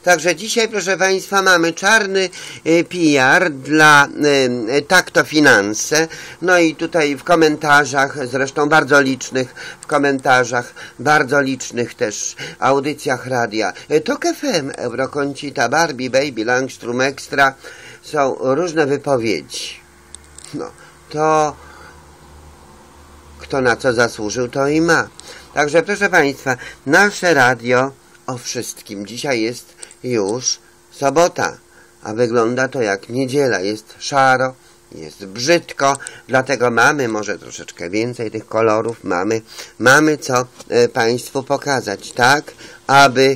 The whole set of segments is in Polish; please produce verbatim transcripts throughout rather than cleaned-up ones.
Także dzisiaj, proszę Państwa, mamy czarny P R dla Tak to Finanse. No i tutaj w komentarzach, zresztą bardzo licznych, w komentarzach, bardzo licznych też audycjach radia Tok F M, Euroconsita, Barbie, Baby, Langstrom Extra, są różne wypowiedzi. No, to kto na co zasłużył, to i ma. Także, proszę Państwa, nasze radio o wszystkim. Dzisiaj jest już sobota, a wygląda to jak niedziela. Jest szaro, jest brzydko, dlatego mamy może troszeczkę więcej tych kolorów. Mamy, mamy co e, Państwu pokazać, tak, aby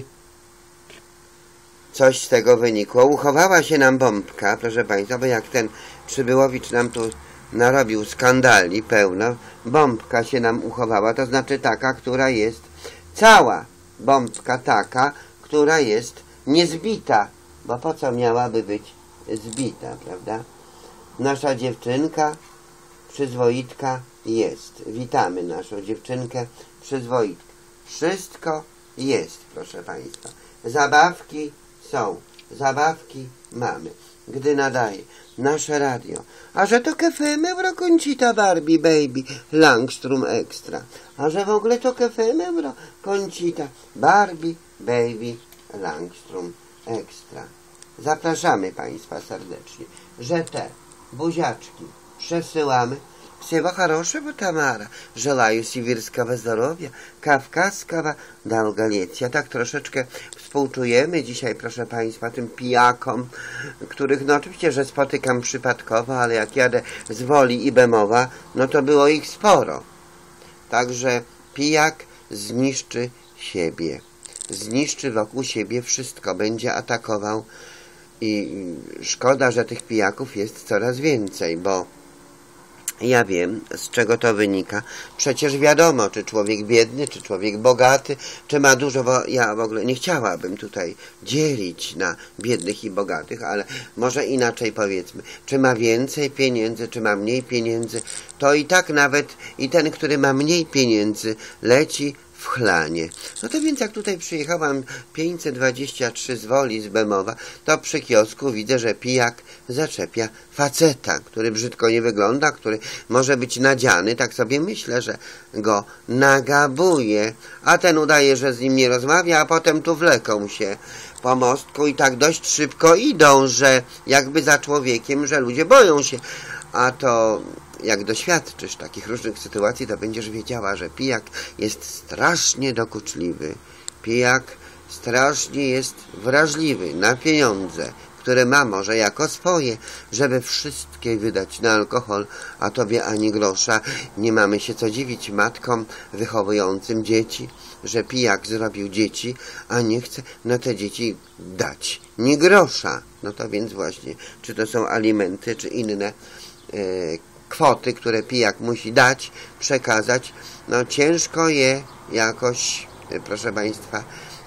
coś z tego wynikło. Uchowała się nam bombka, proszę Państwa, bo jak ten Przybyłowicz nam tu narobił skandali pełno, bombka się nam uchowała, to znaczy taka, która jest cała. Bombka taka, która jest niezbita, bo po co miałaby być zbita, prawda? Nasza dziewczynka, przyzwoitka jest. Witamy naszą dziewczynkę, przyzwoitkę. Wszystko jest, proszę Państwa. Zabawki są, zabawki mamy. Gdy nadaje nasze radio. A że to Tok F M, Euroconsita, Barbie, Baby, Langstrom Extra. A że w ogóle to Tok F M, Euroconsita, Barbie, Baby, Langstrom Extra. Zapraszamy Państwa serdecznie, że te buziaczki przesyłamy. Всего хорошего, Tamara. Желаю сибирского здоровья, kawkaskiego долголетия. Tak troszeczkę współczujemy dzisiaj, proszę Państwa, tym pijakom, których no oczywiście, że spotykam przypadkowo, ale jak jadę z Woli i Bemowa, no to było ich sporo. Także pijak zniszczy siebie. Zniszczy wokół siebie wszystko. Będzie atakował i szkoda, że tych pijaków jest coraz więcej, bo ja wiem, z czego to wynika. Przecież wiadomo, czy człowiek biedny, czy człowiek bogaty, czy ma dużo, bo ja w ogóle nie chciałabym tutaj dzielić na biednych i bogatych, ale może inaczej powiedzmy, czy ma więcej pieniędzy, czy ma mniej pieniędzy, to i tak nawet i ten, który ma mniej pieniędzy, leci w chlanie. No to więc jak tutaj przyjechałam pięćset dwadzieścia trzy z Woli, z Bemowa, to przy kiosku widzę, że pijak zaczepia faceta, który brzydko nie wygląda, który może być nadziany, tak sobie myślę, że go nagabuje, a ten udaje, że z nim nie rozmawia, a potem tu wleką się po mostku i tak dość szybko idą, że jakby za człowiekiem, że ludzie boją się, a to jak doświadczysz takich różnych sytuacji, to będziesz wiedziała, że pijak jest strasznie dokuczliwy. Pijak strasznie jest wrażliwy na pieniądze, które ma może jako swoje, żeby wszystkie wydać na alkohol, a tobie ani grosza. Nie mamy się co dziwić matkom wychowującym dzieci, że pijak zrobił dzieci, a nie chce na te dzieci dać ni grosza. No to więc właśnie, czy to są alimenty, czy inne yy, kwoty, które pijak musi dać, przekazać, no ciężko je jakoś, proszę Państwa,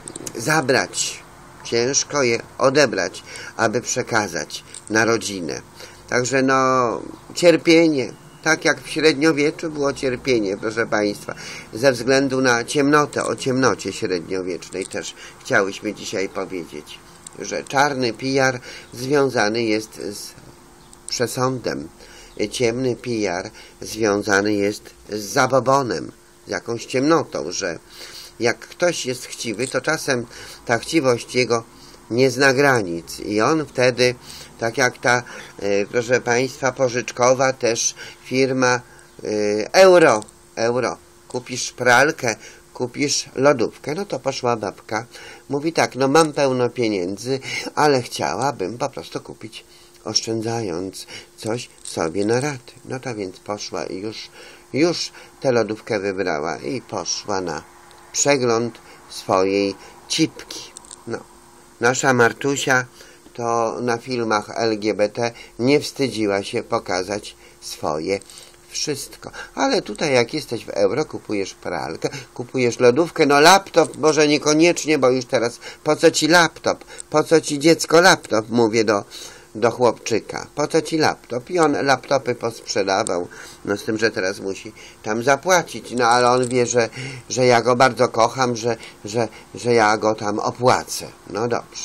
zabrać, ciężko je odebrać, aby przekazać na rodzinę. Także no, cierpienie, tak jak w średniowieczu było cierpienie, proszę Państwa, ze względu na ciemnotę, o ciemnocie średniowiecznej też chciałyśmy dzisiaj powiedzieć, że czarny P R związany jest z przesądem. Ciemny P R związany jest z zabobonem, z jakąś ciemnotą, że jak ktoś jest chciwy, to czasem ta chciwość jego nie zna granic i on wtedy, tak jak ta, e, proszę Państwa, pożyczkowa też firma e, euro, euro, kupisz pralkę, kupisz lodówkę, no to poszła babka, mówi tak, no mam pełno pieniędzy, ale chciałabym po prostu kupić, oszczędzając coś sobie na raty. No to więc poszła i już, już tę lodówkę wybrała i poszła na przegląd swojej cipki. No, nasza Martusia to na filmach L G B T nie wstydziła się pokazać swoje wszystko. Ale tutaj jak jesteś w euro, kupujesz pralkę, kupujesz lodówkę, no laptop może niekoniecznie, bo już teraz po co ci laptop? Po co ci dziecko laptop? Mówię do do chłopczyka. Po co ci laptop? I on laptopy posprzedawał. No z tym, że teraz musi tam zapłacić. No ale on wie, że, że ja go bardzo kocham, że, że, że ja go tam opłacę. No dobrze.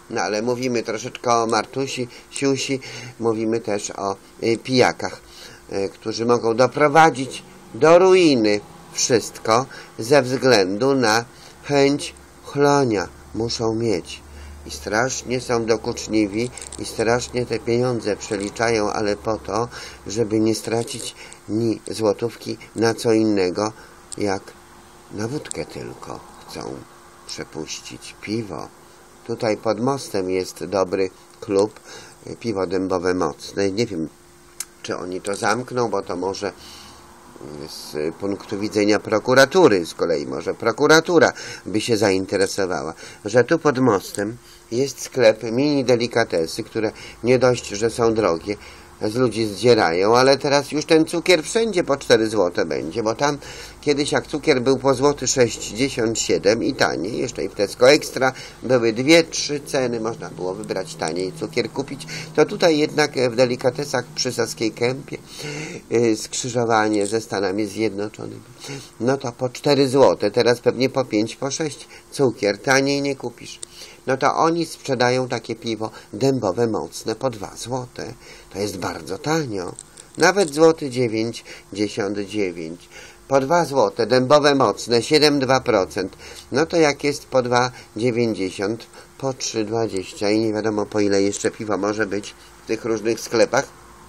No ale mówimy troszeczkę o Martusi, Siusi, mówimy też o y, pijakach, y, którzy mogą doprowadzić do ruiny wszystko ze względu na chęć chlonia. Muszą mieć. I strasznie są dokuczliwi i strasznie te pieniądze przeliczają, ale po to, żeby nie stracić ni złotówki na co innego, jak na wódkę tylko chcą przepuścić. Piwo. Tutaj pod mostem jest dobry klub, piwo dębowe mocne. Nie wiem, czy oni to zamkną, bo to może z punktu widzenia prokuratury, z kolei może prokuratura by się zainteresowała, że tu pod mostem jest sklep mini delikatesy, które nie dość, że są drogie, z ludzi zdzierają, ale teraz już ten cukier wszędzie po cztery złote będzie, bo tam kiedyś jak cukier był po złoty sześćdziesiąt siedem i taniej, jeszcze i w Tesco Extra były dwie, trzy ceny, można było wybrać taniej cukier kupić, to tutaj jednak w delikatesach przy Saskiej Kępie yy, skrzyżowanie ze Stanami Zjednoczonymi, no to po cztery złote, teraz pewnie po pięć, po sześć cukier, taniej nie kupisz. No to oni sprzedają takie piwo dębowe mocne po dwa złote. To jest bardzo tanio. Nawet złoty dziewięćdziesiąt dziewięć. Po dwa złote, dębowe mocne, siedem przecinek dwa procent. No to jak jest po dwa dziewięćdziesiąt, po trzy dwadzieścia i nie wiadomo po ile jeszcze piwo może być w tych różnych sklepach,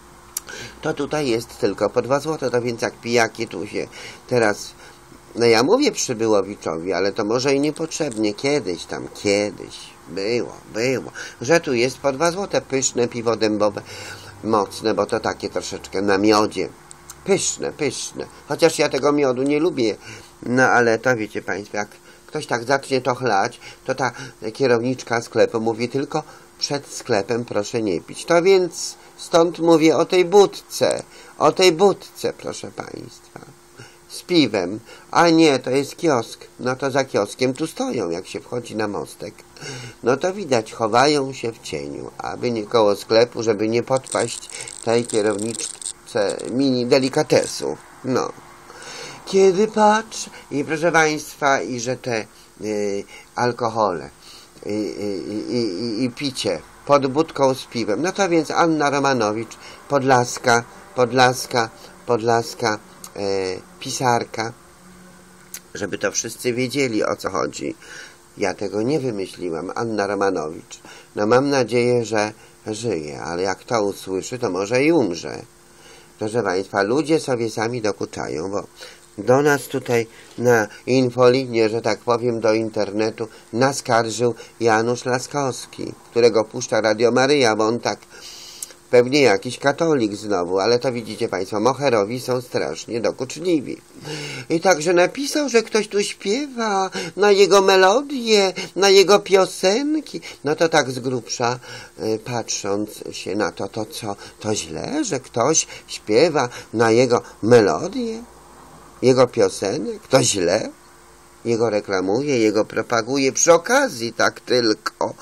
to tutaj jest tylko po dwa złote. To więc jak pijaki tu się teraz... No ja mówię Przybyłowiczowi, ale to może i niepotrzebnie. Kiedyś tam, kiedyś było, było, że tu jest po dwa złote pyszne piwo dębowe mocne, bo to takie troszeczkę na miodzie. Pyszne, pyszne. Chociaż ja tego miodu nie lubię. No ale to wiecie Państwo, jak ktoś tak zacznie to chlać, to ta kierowniczka sklepu mówi tylko przed sklepem proszę nie pić. To więc stąd mówię o tej budce. O tej budce, proszę Państwa. Z piwem, a nie, to jest kiosk, no to za kioskiem tu stoją, jak się wchodzi na mostek, no to widać, chowają się w cieniu, aby nie koło sklepu, żeby nie podpaść tej kierowniczce mini delikatesu, no. Kiedy patrzę, i proszę Państwa, i że te y, alkohole i y, y, y, y, picie pod budką z piwem, no to więc Anna Romanowicz, Podlaska, Podlaska, Podlaska, E, pisarka, żeby to wszyscy wiedzieli, o co chodzi. Ja tego nie wymyśliłam, Anna Romanowicz. No mam nadzieję, że żyje, ale jak to usłyszy, to może i umrze. Proszę Państwa, ludzie sobie sami dokuczają, bo do nas tutaj na infolinię, że tak powiem, do internetu naskarżył Janusz Laskowski, którego puszcza Radio Maryja, bo on tak pewnie jakiś katolik znowu, ale to widzicie Państwo, moherowi są strasznie dokuczliwi. I także napisał, że ktoś tu śpiewa na jego melodię, na jego piosenki. No to tak z grubsza, y, patrząc się na to, to co, to źle, że ktoś śpiewa na jego melodię, jego piosenek, to źle. Jego reklamuje, jego propaguje przy okazji, tak tylko.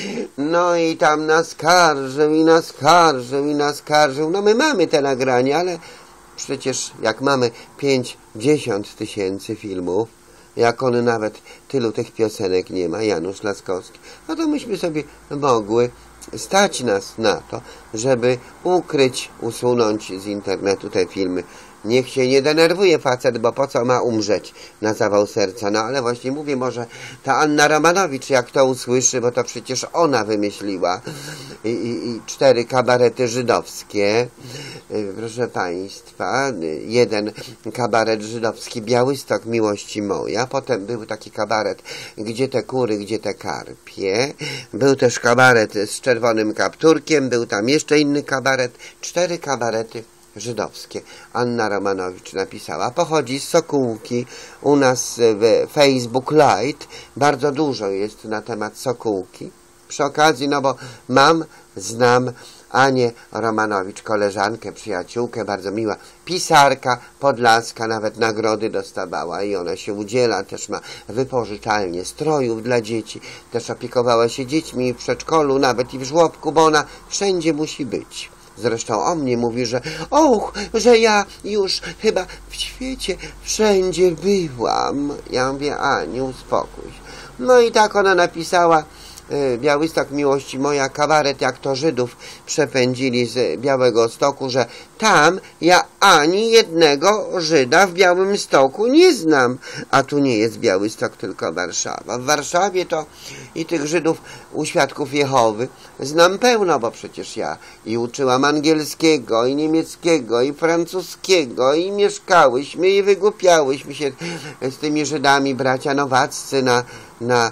No i tam naskarżył i naskarżył i naskarżył. No my mamy te nagrania, ale przecież jak mamy pięćdziesiąt tysięcy filmów, jak on nawet tylu tych piosenek nie ma, Janusz Laskowski, no to myśmy sobie mogły stać nas na to, żeby ukryć, usunąć z internetu te filmy. Niech się nie denerwuje facet, bo po co ma umrzeć na zawał serca. No ale właśnie mówię, może ta Anna Romanowicz, jak to usłyszy, bo to przecież ona wymyśliła i, i, i cztery kabarety żydowskie, proszę Państwa, jeden kabaret żydowski Białystok miłości moja, potem był taki kabaret Gdzie te kury, gdzie te karpie, był też kabaret z czerwonym kapturkiem, był tam jeszcze inny kabaret, cztery kabarety żydowskie. Anna Romanowicz napisała. Pochodzi z Sokółki. U nas w Facebook Lite bardzo dużo jest na temat Sokółki. Przy okazji, no bo mam, znam Anię Romanowicz, koleżankę, przyjaciółkę, bardzo miła, pisarka, Podlaska, nawet nagrody dostawała i ona się udziela, też ma wypożyczalnię strojów dla dzieci, też opiekowała się dziećmi w przedszkolu, nawet i w żłobku, bo ona wszędzie musi być. Zresztą o mnie mówi, że och, że ja już chyba w świecie wszędzie byłam. Ja mówię, Aniu, uspokój się. No i tak ona napisała Białystok miłości moja, kabaret jak to Żydów przepędzili z Białegostoku, że tam ja ani jednego Żyda w Białymstoku nie znam, a tu nie jest Białystok, tylko Warszawa. W Warszawie to i tych Żydów u Świadków Jehowy znam pełno, bo przecież ja i uczyłam angielskiego, i niemieckiego, i francuskiego, i mieszkałyśmy, i wygłupiałyśmy się z tymi Żydami, bracia nowaccy na, na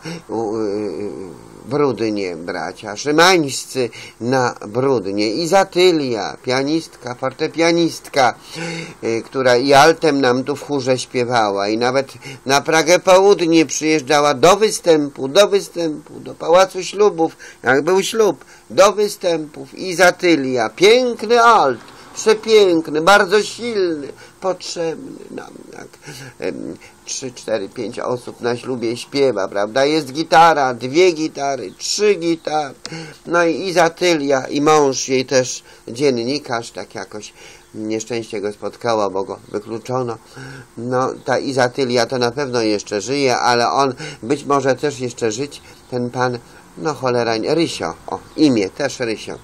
Brudnie, bracia szymańscy na Brudnie, Izatylia, pianistka, fortepianistka, y, która i altem nam tu w chórze śpiewała i nawet na Pragę Południe przyjeżdżała do występu, do występu, do Pałacu Ślubów, jak był ślub, do występów. Izatylia, piękny alt, przepiękny, bardzo silny, potrzebny nam, jak trzy, cztery, pięć osób na ślubie śpiewa, prawda? Jest gitara, dwie gitary, trzy gitary, no i Izatylia i mąż jej też dziennikarz, tak jakoś nieszczęście go spotkało, bo go wykluczono. No, ta Izatylia to na pewno jeszcze żyje, ale on być może też jeszcze żyć, ten pan, no cholera, Rysio, o, imię też Rysio.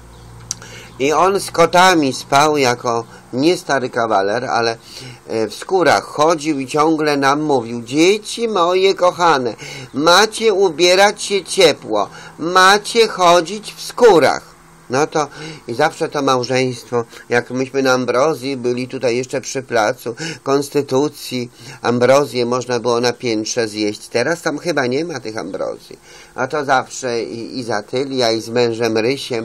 I on z kotami spał jako nie stary kawaler, ale w skórach chodził i ciągle nam mówił: dzieci moje kochane, macie ubierać się ciepło, macie chodzić w skórach. No to i zawsze to małżeństwo, jak myśmy na Ambrozji byli tutaj jeszcze przy placu Konstytucji, ambrozję można było na piętrze zjeść. Teraz tam chyba nie ma tych ambrozji. A to zawsze i Izatylia i z mężem Rysiem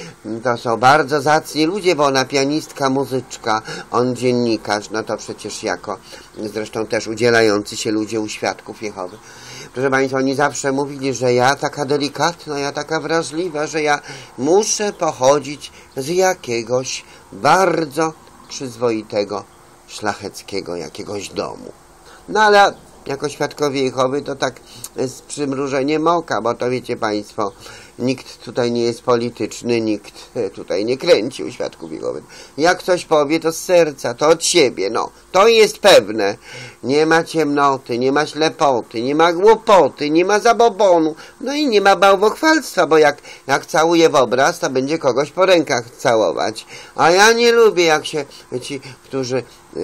to są bardzo zacni ludzie, bo ona pianistka, muzyczka, on dziennikarz, no to przecież jako zresztą też udzielający się ludzie u Świadków Jehowy. Proszę Państwa, oni zawsze mówili, że ja taka delikatna, ja taka wrażliwa, że ja muszę pochodzić z jakiegoś bardzo przyzwoitego, szlacheckiego jakiegoś domu. No ale jako Świadkowie Jehowy to tak z przymrużeniem oka, bo to wiecie Państwo, nikt tutaj nie jest polityczny, nikt tutaj nie kręci u Świadków Jehowy. Jak coś powie, to z serca, to od siebie, no. To jest pewne. Nie ma ciemnoty, nie ma ślepoty, nie ma głupoty, nie ma zabobonu, no i nie ma bałwochwalstwa, bo jak, jak całuje w obraz, to będzie kogoś po rękach całować. A ja nie lubię, jak się ci, którzy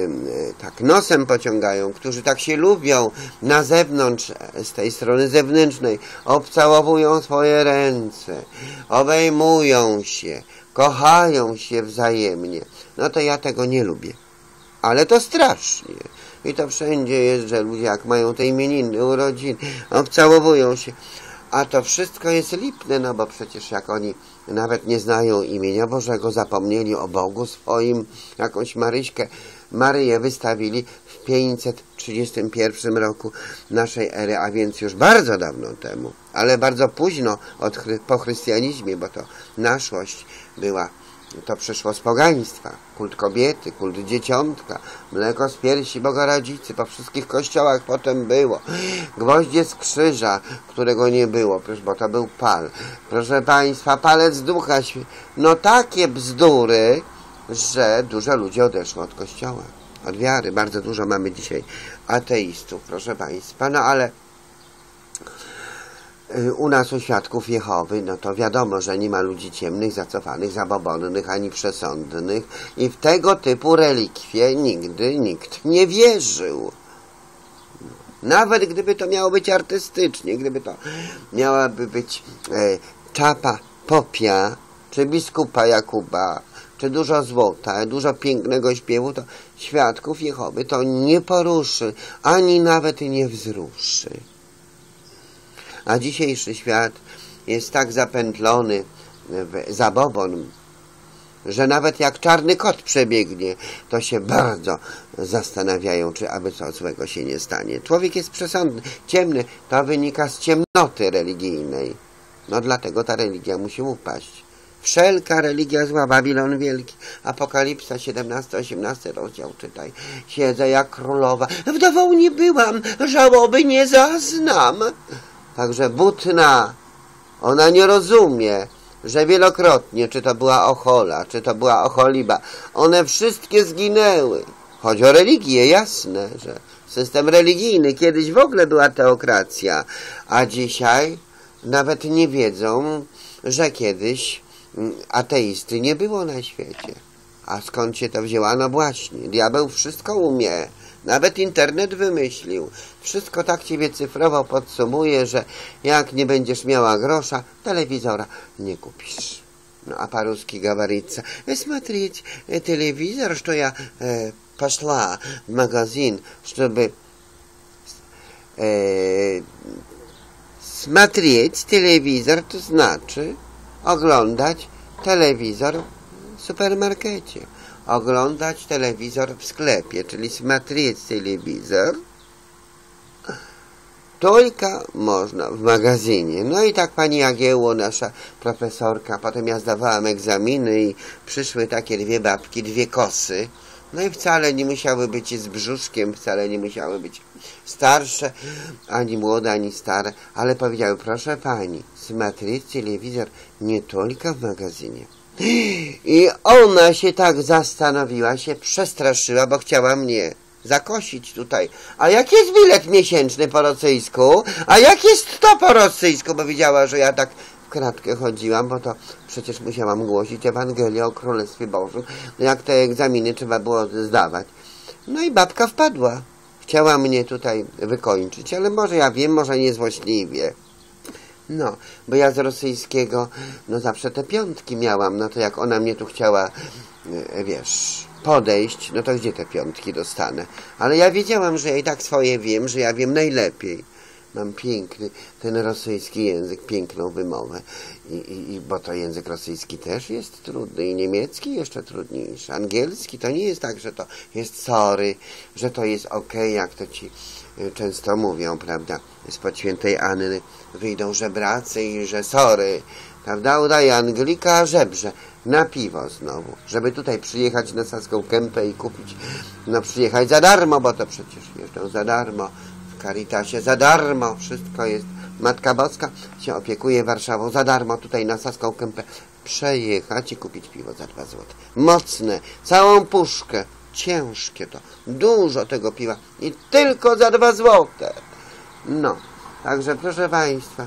tak nosem pociągają, którzy tak się lubią na zewnątrz, z tej strony zewnętrznej, obcałowują swoje ręce, obejmują się, kochają się wzajemnie. No to ja tego nie lubię. Ale to strasznie. I to wszędzie jest, że ludzie jak mają te imieniny, urodziny, obcałowują się. A to wszystko jest lipne, no bo przecież jak oni nawet nie znają imienia Bożego, zapomnieli o Bogu swoim, jakąś Maryśkę, Maryję wystawili w pięćset trzydziestym pierwszym roku naszej ery, a więc już bardzo dawno temu, ale bardzo późno od, po chrystianizmie, bo to naszłość była, to przyszło z pogaństwa, kult kobiety, kult dzieciątka, mleko z piersi Bogoradzicy, po wszystkich kościołach potem było, gwoździe z krzyża, którego nie było, bo to był pal. Proszę Państwa, palec ducha, no takie bzdury, że dużo ludzi odeszło od kościoła, od wiary. Bardzo dużo mamy dzisiaj ateistów, proszę Państwa, no ale u nas u Świadków Jehowy, no to wiadomo, że nie ma ludzi ciemnych, zacofanych, zabobonnych, ani przesądnych i w tego typu relikwie nigdy nikt nie wierzył. Nawet gdyby to miało być artystycznie, gdyby to miałaby być e, czapa Popia, czy biskupa Jakuba, czy dużo złota, dużo pięknego śpiewu, to Świadków Jehowy to nie poruszy, ani nawet nie wzruszy. A dzisiejszy świat jest tak zapętlony w zabobon, że nawet jak czarny kot przebiegnie, to się bardzo zastanawiają, czy aby co złego się nie stanie. Człowiek jest przesądny, ciemny, to wynika z ciemnoty religijnej. No dlatego ta religia musi upaść. Wszelka religia zła, Babilon Wielki, Apokalipsa siedemnasty osiemnasty rozdział, czytaj. Siedzę jak królowa, wdową nie byłam, żałoby nie zaznam. Także butna, ona nie rozumie, że wielokrotnie, czy to była Ochola, czy to była Ocholiba, one wszystkie zginęły. Chodzi o religię, jasne, że system religijny, kiedyś w ogóle była teokracja, a dzisiaj nawet nie wiedzą, że kiedyś ateisty nie było na świecie. A skąd się to wzięła? No właśnie, diabeł wszystko umie. Nawet internet wymyślił. Wszystko tak ciebie cyfrowo podsumuje, że jak nie będziesz miała grosza, telewizora nie kupisz. Ну, а по-русски говорится, смотреть телевизор, что я э, пошла в магазин, чтобы э, смотреть телевизор, to znaczy oglądać telewizor w supermarkecie, oglądać telewizor w sklepie, czyli смотреть telewizor tylko można w magazynie. No i tak pani Jagiełło, nasza profesorka, potem ja zdawałam egzaminy i przyszły takie dwie babki, dwie kosy. No i wcale nie musiały być z brzuszkiem, wcale nie musiały być starsze, ani młode, ani stare, ale powiedziały, proszę pani, смотреть telewizor nie tylko w magazynie. I ona się tak zastanowiła, się przestraszyła, bo chciała mnie zakosić tutaj. A jak jest bilet miesięczny po rosyjsku? A jak jest to po rosyjsku? Bo widziała, że ja tak w kratkę chodziłam, bo to przecież musiałam głosić Ewangelię o Królestwie Bożym. No jak te egzaminy trzeba było zdawać. No i babka wpadła. Chciała mnie tutaj wykończyć, ale może ja wiem, może niezłośliwie. No, bo ja z rosyjskiego, no zawsze te piątki miałam, no to jak ona mnie tu chciała, wiesz, podejść, no to gdzie te piątki dostanę? Ale ja wiedziałam, że ja i tak swoje wiem, że ja wiem najlepiej. Mam piękny, ten rosyjski język, piękną wymowę. I, i, i bo to język rosyjski też jest trudny i niemiecki jeszcze trudniejszy. Angielski to nie jest tak, że to jest sorry, że to jest okej, jak to ci często mówią, prawda? Spod świętej Anny wyjdą żebracy i że sorry, prawda? Udaje Anglika, a żebrze na piwo znowu, żeby tutaj przyjechać na Saską Kępę i kupić, no przyjechać za darmo, bo to przecież jeżdżą za darmo, w Caritasie za darmo, wszystko jest. Matka Boska się opiekuje Warszawą za darmo, tutaj na Saską Kępę przejechać i kupić piwo za dwa złote. Mocne, całą puszkę, ciężkie to, dużo tego piwa i tylko za dwa złote. No, także proszę Państwa,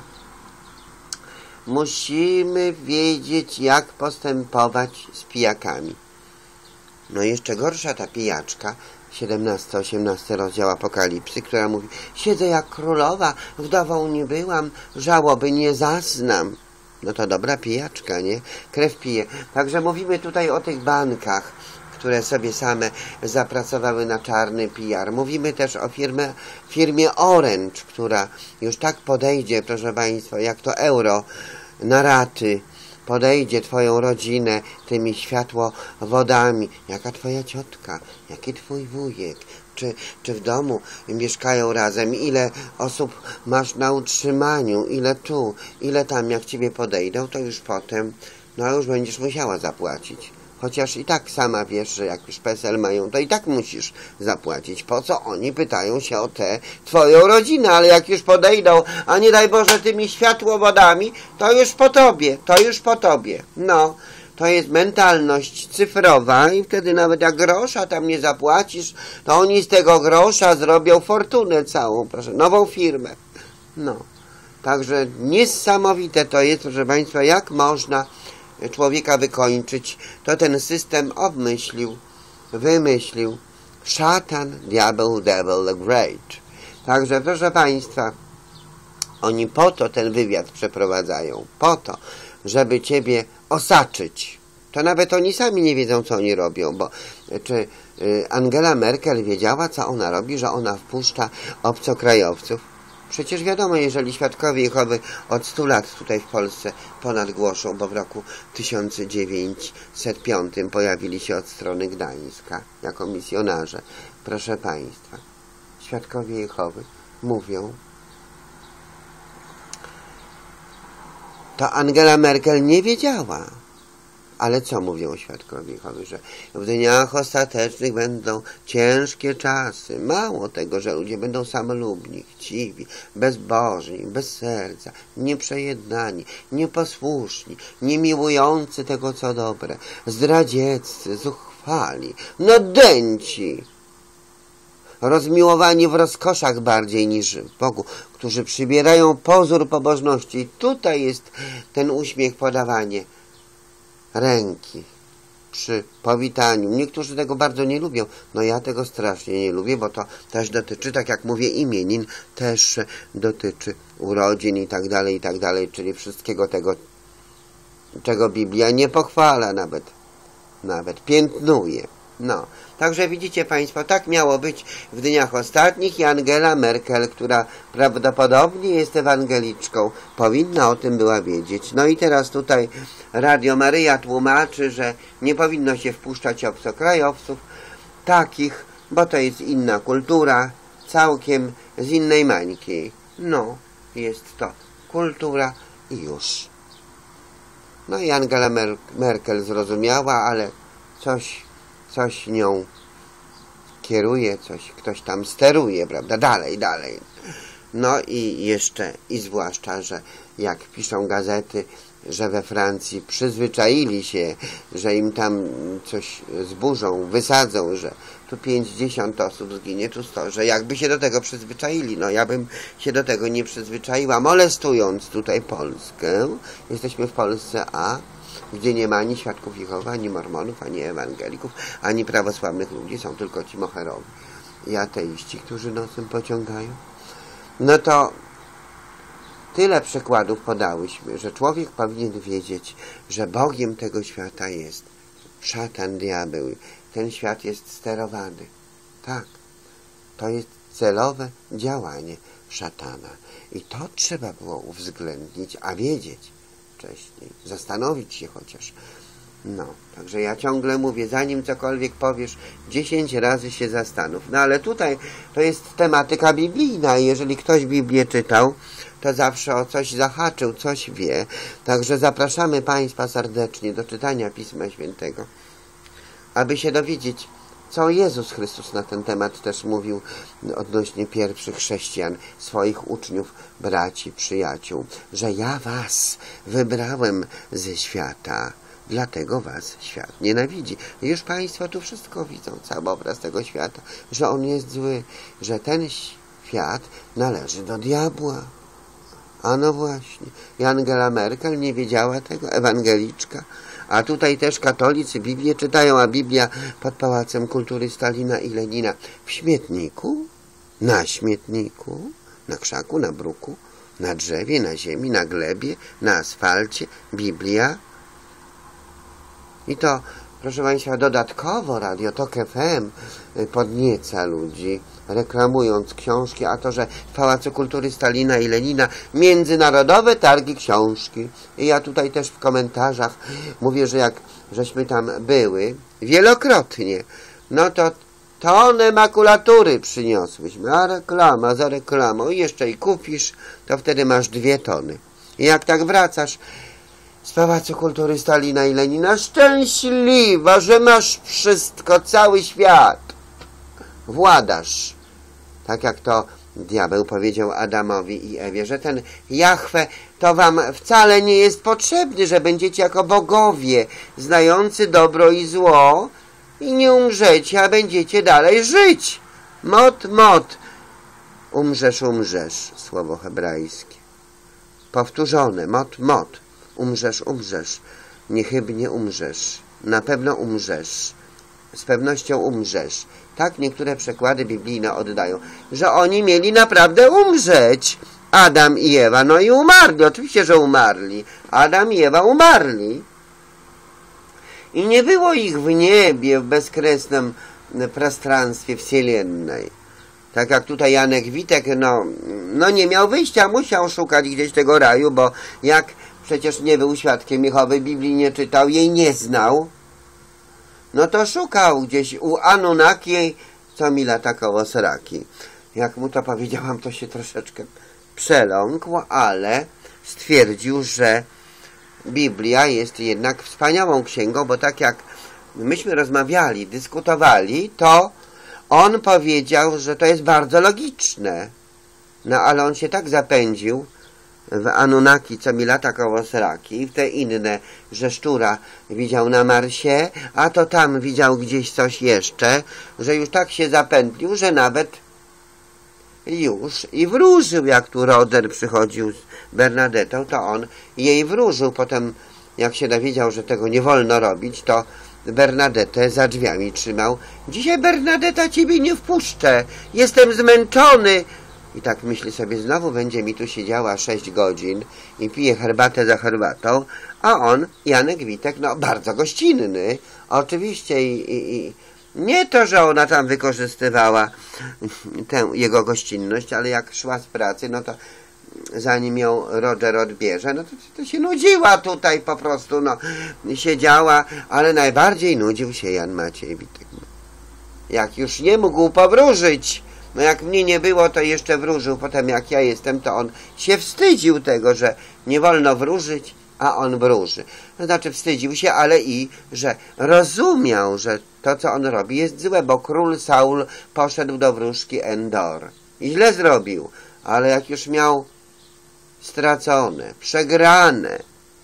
musimy wiedzieć, jak postępować z pijakami. No jeszcze gorsza ta pijaczka, siedemnasty osiemnasty rozdział Apokalipsy, która mówi, siedzę jak królowa, wdową nie byłam, żałoby nie zaznam. No to dobra pijaczka, nie? Krew pije. Także mówimy tutaj o tych bankach, które sobie same zapracowały na czarny P R. Mówimy też o firmie, firmie Orange, która już tak podejdzie, proszę Państwa, jak to euro na raty, podejdzie twoją rodzinę tymi światłowodami. Jaka twoja ciotka, jaki twój wujek, czy, czy w domu mieszkają razem, ile osób masz na utrzymaniu, ile tu, ile tam, jak ciebie podejdą, to już potem, no już będziesz musiała zapłacić. Chociaż i tak sama wiesz, że jak już P E S E L mają, to i tak musisz zapłacić. Po co oni pytają się o tę twoją rodzinę, ale jak już podejdą, a nie daj Boże tymi światłowodami, to już po tobie, to już po tobie. No, to jest mentalność cyfrowa i wtedy nawet jak grosza tam nie zapłacisz, to oni z tego grosza zrobią fortunę całą, proszę, nową firmę. No, także niesamowite to jest, proszę Państwa, jak można człowieka wykończyć, to ten system obmyślił, wymyślił szatan, diabeł, devil the great. Także proszę Państwa, oni po to ten wywiad przeprowadzają, po to, żeby ciebie osaczyć. To nawet oni sami nie wiedzą, co oni robią, bo czy Angela Merkel wiedziała, co ona robi, że ona wpuszcza obcokrajowców? Przecież wiadomo, jeżeli świadkowie Jehowy od stu lat tutaj w Polsce ponad głoszą, bo w roku tysiąc dziewięćset piątym pojawili się od strony Gdańska jako misjonarze. Proszę Państwa, świadkowie Jehowy mówią, to Angela Merkel nie wiedziała. Ale co mówią świadkowie Jehowy, że w dniach ostatecznych będą ciężkie czasy. Mało tego, że ludzie będą samolubni, chciwi, bezbożni, bez serca, nieprzejednani, nieposłuszni, niemiłujący tego, co dobre, zdradzieccy, zuchwali, nadęci, rozmiłowani w rozkoszach bardziej niż w Bogu, którzy przybierają pozór pobożności. I tutaj jest ten uśmiech, podawanie ręki przy powitaniu. Niektórzy tego bardzo nie lubią. No ja tego strasznie nie lubię, bo to też dotyczy, tak jak mówię, imienin, też dotyczy urodzin i tak dalej, i tak dalej, czyli wszystkiego tego, czego Biblia nie pochwala nawet, nawet piętnuje. No, także widzicie Państwo, tak miało być w dniach ostatnich i Angela Merkel, która prawdopodobnie jest ewangeliczką, powinna o tym była wiedzieć. No i teraz tutaj Radio Maryja tłumaczy, że nie powinno się wpuszczać obcokrajowców takich, bo to jest inna kultura, całkiem z innej mańki. No, jest to kultura i już. No i Angela Mer Merkel zrozumiała, ale coś coś nią kieruje, coś, ktoś tam steruje, prawda, dalej, dalej. No i jeszcze, i zwłaszcza, że jak piszą gazety, że we Francji przyzwyczaili się, że im tam coś zburzą, wysadzą, że tu pięćdziesiąt osób zginie, tu sto, że jakby się do tego przyzwyczaili. No ja bym się do tego nie przyzwyczaiła, molestując tutaj Polskę. Jesteśmy w Polsce, a gdzie nie ma ani świadków Jehowy, ani mormonów, ani ewangelików, ani prawosławnych ludzi, są tylko ci moherowie i ateiści, którzy nosem pociągają. No to tyle przykładów podałyśmy, że człowiek powinien wiedzieć, że Bogiem tego świata jest szatan, diabeł. Ten świat jest sterowany. Tak, to jest celowe działanie szatana. I to trzeba było uwzględnić, a wiedzieć wcześniej, zastanowić się chociaż. No, także ja ciągle mówię, zanim cokolwiek powiesz, dziesięć razy się zastanów. No ale tutaj to jest tematyka biblijna i jeżeli ktoś Biblię czytał, to zawsze o coś zahaczył, coś wie. Także zapraszamy Państwa serdecznie do czytania Pisma Świętego, aby się dowiedzieć, co Jezus Chrystus na ten temat też mówił odnośnie pierwszych chrześcijan, swoich uczniów, braci, przyjaciół, że ja was wybrałem ze świata, dlatego was świat nienawidzi. I już Państwo tu wszystko widzą, cały obraz tego świata, że on jest zły, że ten świat należy do diabła. A no właśnie, i Angela Merkel nie wiedziała tego, ewangeliczka. A tutaj też katolicy Biblię czytają, a Biblia pod Pałacem Kultury Stalina i Lenina. W śmietniku, na śmietniku, na krzaku, na bruku, na drzewie, na ziemi, na glebie, na asfalcie. Biblia. I to, proszę Państwa, dodatkowo Radio Tok F M podnieca ludzi, reklamując książki, a to, że w Pałacu Kultury Stalina i Lenina międzynarodowe targi książki. I ja tutaj też w komentarzach mówię, że jak żeśmy tam były, wielokrotnie, no to tonę makulatury przyniosłyśmy, a reklama za reklamą i jeszcze i kupisz, to wtedy masz dwie tony. I jak tak wracasz z Pałacu Kultury Stalina i Lenina, szczęśliwa, że masz wszystko, cały świat. Władasz. Tak jak to diabeł powiedział Adamowi i Ewie, że ten Jahwe to wam wcale nie jest potrzebny, że będziecie jako bogowie, znający dobro i zło i nie umrzecie, a będziecie dalej żyć. Mot, mot. Umrzesz, umrzesz. Słowo hebrajskie. Powtórzone. Mot, mot. Umrzesz, umrzesz. Niechybnie umrzesz. Na pewno umrzesz. Z pewnością umrzesz. Tak niektóre przekłady biblijne oddają, że oni mieli naprawdę umrzeć. Adam i Ewa, no i umarli. Oczywiście, że umarli. Adam i Ewa umarli. I nie było ich w niebie, w bezkresnym prostranstwie wsielnej. Tak jak tutaj Janek Witek, no, no nie miał wyjścia, musiał szukać gdzieś tego raju, bo jak przecież nie był świadkiem Jehowy, Biblii nie czytał, jej nie znał, no to szukał gdzieś u Anunnaki, co mi lata koło sraki. Jak mu to powiedziałam, to się troszeczkę przeląkł, ale stwierdził, że Biblia jest jednak wspaniałą księgą, bo tak jak myśmy rozmawiali, dyskutowali, to on powiedział, że to jest bardzo logiczne. No ale on się tak zapędził, w Anunnaki, co mi lata koło sraki, i w te inne, że szczura widział na Marsie, a to tam widział gdzieś coś jeszcze, że już tak się zapętlił, że nawet już i wróżył, jak tu Roder przychodził z Bernadetą, to on jej wróżył. Potem, jak się dowiedział, że tego nie wolno robić, to Bernadetę za drzwiami trzymał. Dzisiaj, Bernadeta, ciebie nie wpuszczę, jestem zmęczony. I tak myśli sobie, znowu będzie mi tu siedziała sześć godzin i pije herbatę za herbatą, a on, Janek Witek, no bardzo gościnny, oczywiście, i, i, i nie to, że ona tam wykorzystywała tę jego gościnność, ale jak szła z pracy, no to zanim ją Roger odbierze, no to, to się nudziła tutaj po prostu, no, siedziała, ale najbardziej nudził się Jan Maciej Witek. Jak już nie mógł powróżyć, no jak mnie nie było, to jeszcze wróżył, potem jak ja jestem, to on się wstydził tego, że nie wolno wróżyć, a on wróży. To znaczy wstydził się, ale i, że rozumiał, że to, co on robi, jest złe, bo król Saul poszedł do wróżki Endor. I źle zrobił, ale jak już miał stracone, przegrane,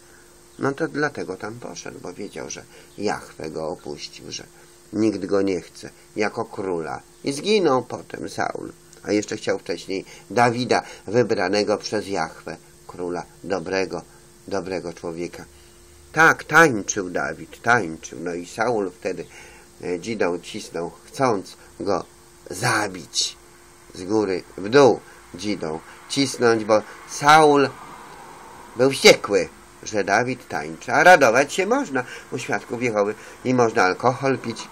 no to dlatego tam poszedł, bo wiedział, że Jahwe go opuścił, że nikt go nie chce jako króla. I zginął potem Saul, a jeszcze chciał wcześniej Dawida, wybranego przez Jahwe, króla dobrego, dobrego człowieka. Tak, tańczył Dawid, tańczył. No i Saul wtedy dzidą cisnął, chcąc go zabić. Z góry w dół dzidą cisnąć, bo Saul był wściekły, że Dawid tańczy. A radować się można u świadków Jehowy. I można alkohol pić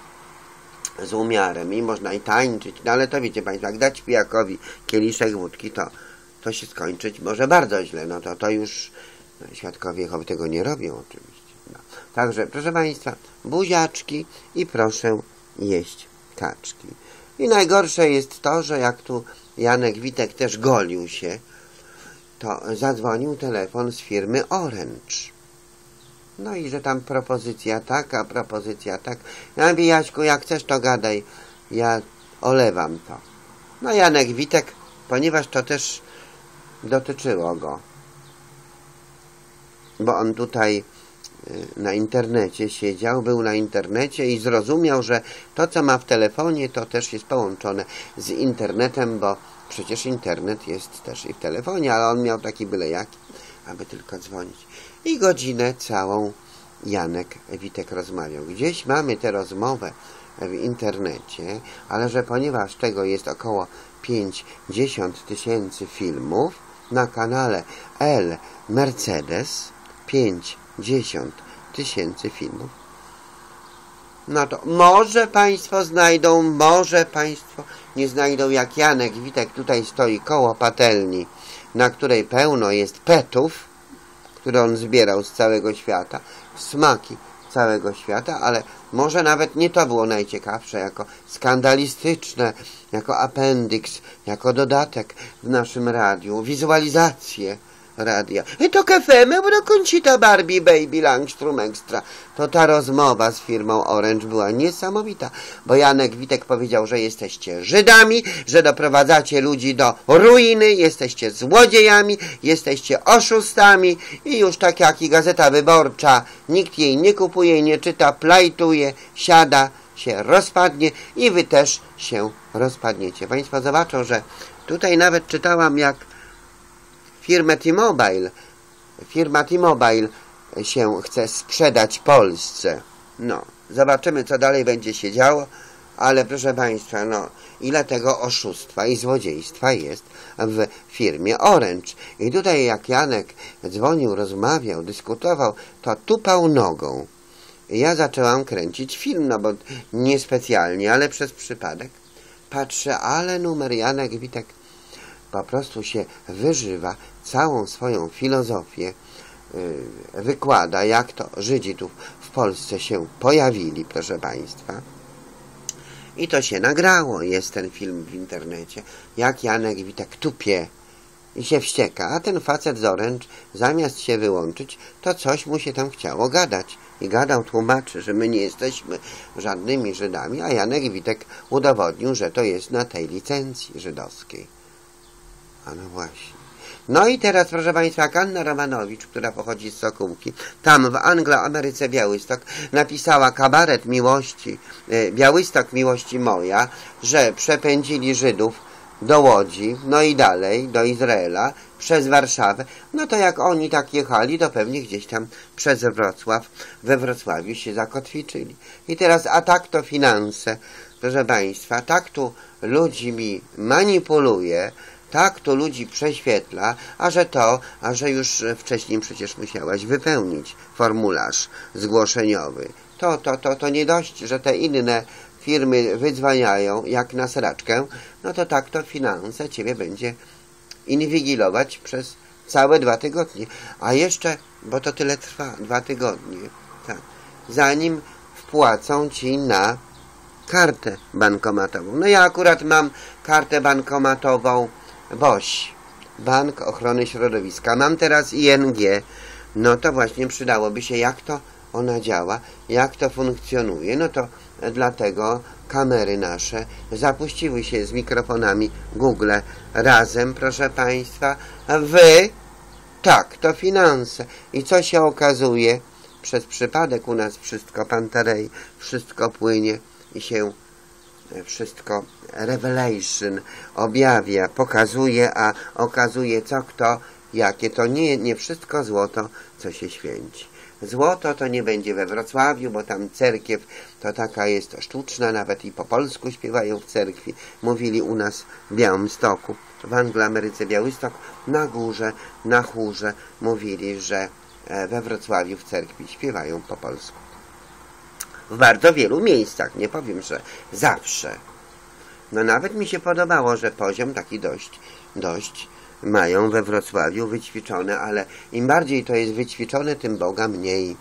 z umiarem, i można i tańczyć. No ale to wiecie Państwo, jak dać pijakowi kieliszek wódki, to, to się skończyć może bardzo źle. No to, to już no, świadkowie Jehowy tego nie robią oczywiście. No. Także, proszę Państwa, buziaczki i proszę jeść kaczki. I najgorsze jest to, że jak tu Janek Witek też golił się, to zadzwonił telefon z firmy Orange. No i że tam propozycja taka, propozycja tak. Ja mówię, Jaśku, jak chcesz, to gadaj, ja olewam to. No Janek Witek, ponieważ to też dotyczyło go, bo on tutaj na internecie siedział, był na internecie i zrozumiał, że to, co ma w telefonie, to też jest połączone z internetem, bo przecież internet jest też i w telefonie, ale on miał taki byle jaki, aby tylko dzwonić. I godzinę całą Janek Witek rozmawiał. Gdzieś mamy tę rozmowę w internecie, ale że ponieważ tego jest około pięćdziesiąt tysięcy filmów na kanale L Mercedes, pięćdziesiąt tysięcy filmów, no to może Państwo znajdą, może Państwo nie znajdą, jak Janek Witek tutaj stoi koło patelni, na której pełno jest petów, które on zbierał z całego świata, smaki całego świata, ale może nawet nie to było najciekawsze, jako skandalistyczne, jako appendix, jako dodatek w naszym radiu, wizualizacje radia. I to kefemy, bo Concita Barbie Baby Langstrom Extra. To ta rozmowa z firmą Orange była niesamowita, bo Janek Witek powiedział, że jesteście Żydami, że doprowadzacie ludzi do ruiny, jesteście złodziejami, jesteście oszustami i już tak jak i Gazeta Wyborcza, nikt jej nie kupuje, nie czyta, plajtuje, siada, się rozpadnie i wy też się rozpadniecie. Państwo zobaczą, że tutaj nawet czytałam, jak firmę T-Mobile, firma T-Mobile się chce sprzedać Polsce. No, zobaczymy, co dalej będzie się działo, ale proszę Państwa, no, ile tego oszustwa i złodziejstwa jest w firmie Orange. I tutaj jak Janek dzwonił, rozmawiał, dyskutował, to tupał nogą. I ja zaczęłam kręcić film, no bo niespecjalnie, ale przez przypadek. Patrzę, ale numer Janek Witek po prostu się wyżywa, całą swoją filozofię yy, wykłada, jak to Żydzi tu w Polsce się pojawili, proszę Państwa. I to się nagrało, jest ten film w internecie, jak Janek Witek tupie i się wścieka, a ten facet z Orange, zamiast się wyłączyć, to coś mu się tam chciało gadać. I gadał, tłumaczy, że my nie jesteśmy żadnymi Żydami, a Janek Witek udowodnił, że to jest na tej licencji żydowskiej. A no właśnie. No i teraz, proszę Państwa, Anna Romanowicz, która pochodzi z Sokółki, tam w Anglo-Ameryce Białystok napisała kabaret miłości, Białystok miłości moja, że przepędzili Żydów do Łodzi, no i dalej, do Izraela, przez Warszawę. No to jak oni tak jechali, to pewnie gdzieś tam przez Wrocław, we Wrocławiu się zakotwiczyli. I teraz, a tak to finanse, proszę Państwa, tak tu ludźmi manipuluje, tak to ludzi prześwietla, a że to, a że już wcześniej przecież musiałaś wypełnić formularz zgłoszeniowy. To, to, to, to nie dość, że te inne firmy wydzwaniają jak na sraczkę, no to tak to finanse ciebie będzie inwigilować przez całe dwa tygodnie. A jeszcze, bo to tyle trwa, dwa tygodnie, tak, zanim wpłacą ci na kartę bankomatową. No ja akurat mam kartę bankomatową B O Ś, Bank Ochrony Środowiska. Mam teraz I N G. No to właśnie przydałoby się, jak to ona działa, jak to funkcjonuje. No to dlatego kamery nasze zapuściły się z mikrofonami Google razem, proszę Państwa. Wy, tak, to finanse. I co się okazuje? Przez przypadek u nas wszystko pantarej, wszystko płynie i się wszystko revelation objawia, pokazuje, a okazuje co kto, jakie to nie, nie wszystko złoto, co się święci. Złoto to nie będzie we Wrocławiu, bo tam cerkiew to taka jest sztuczna, nawet i po polsku śpiewają w cerkwi. Mówili u nas w Białymstoku, w Anglo-Ameryce Białystok, na górze, na chórze mówili, że we Wrocławiu w cerkwi śpiewają po polsku. W bardzo wielu miejscach, nie powiem, że zawsze. No nawet mi się podobało, że poziom taki dość, dość mają we Wrocławiu wyćwiczone, ale im bardziej to jest wyćwiczone, tym Boga mniej.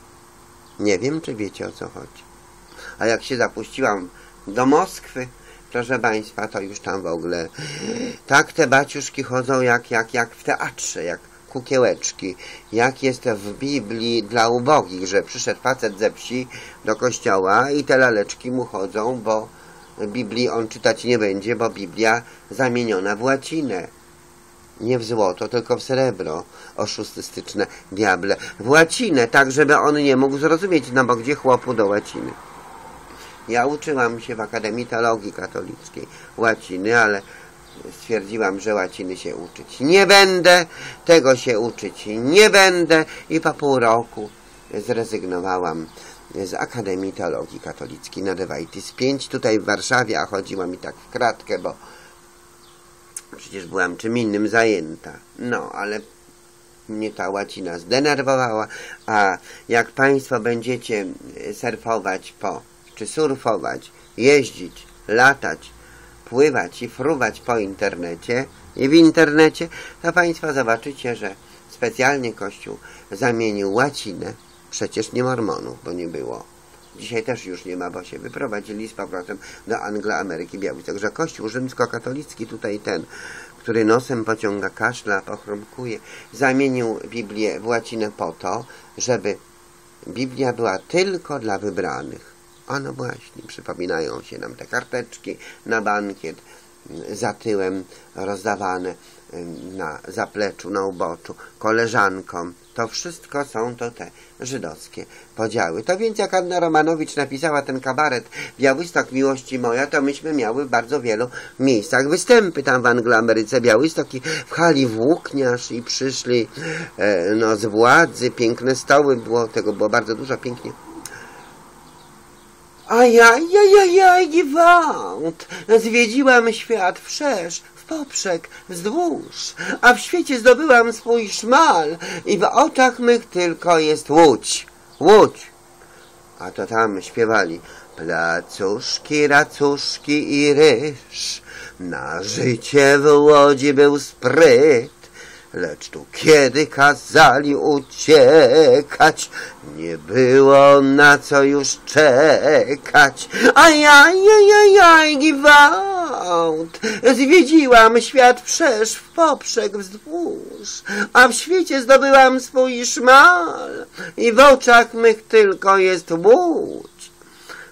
Nie wiem, czy wiecie, o co chodzi. A jak się zapuściłam do Moskwy, proszę Państwa, to już tam w ogóle tak te baciuszki chodzą jak, jak, jak w teatrze, jak kukiełeczki, jak jest w Biblii dla ubogich, że przyszedł facet ze wsi do kościoła i te laleczki mu chodzą, bo Biblii on czytać nie będzie, bo Biblia zamieniona w łacinę. Nie w złoto, tylko w srebro. Oszustystyczne diable. W łacinę, tak żeby on nie mógł zrozumieć, no bo gdzie chłopu do łaciny. Ja uczyłam się w Akademii Teologii Katolickiej łaciny, ale stwierdziłam, że łaciny się uczyć nie będę, tego się uczyć nie będę i po pół roku zrezygnowałam z Akademii Teologii Katolickiej na Dewajtis pięć tutaj w Warszawie, a chodziła mi tak w kratkę, bo przecież byłam czym innym zajęta. No, ale mnie ta łacina zdenerwowała, a jak Państwo będziecie surfować po, czy surfować, jeździć, latać, pływać i fruwać po internecie i w internecie, to Państwo zobaczycie, że specjalnie Kościół zamienił łacinę, przecież nie mormonów, bo nie było. Dzisiaj też już nie ma, bo się wyprowadzili z powrotem do Anglo-Ameryki Białej. Także Kościół rzymskokatolicki, tutaj ten, który nosem pociąga, kaszla, pochrumkuje, zamienił Biblię w łacinę po to, żeby Biblia była tylko dla wybranych. A no właśnie, przypominają się nam te karteczki na bankiet, za tyłem rozdawane na zapleczu, na uboczu, koleżankom. To wszystko są to te żydowskie podziały. To więc jak Anna Romanowicz napisała ten kabaret Białystok miłości moja, to myśmy miały w bardzo wielu miejscach występy tam w Anglo-Ameryce Białystok i w hali Włókniarz i przyszli e, no, z władzy, piękne stoły, było, tego było bardzo dużo, pięknie. Ajajajajaj, gwałt! Zwiedziłam świat wszerz, w poprzek, wzdłuż, a w świecie zdobyłam swój szmal i w oczach mych tylko jest łódź, łódź. A to tam śpiewali placuszki, racuszki i ryż, na życie w Łodzi był spryt. Lecz tu kiedy kazali uciekać, nie było na co już czekać. Ajajajajaj, gwałt! Zwiedziłam świat wszerz, w poprzek, wzdłuż, a w świecie zdobyłam swój szmal i w oczach mych tylko jest łódź.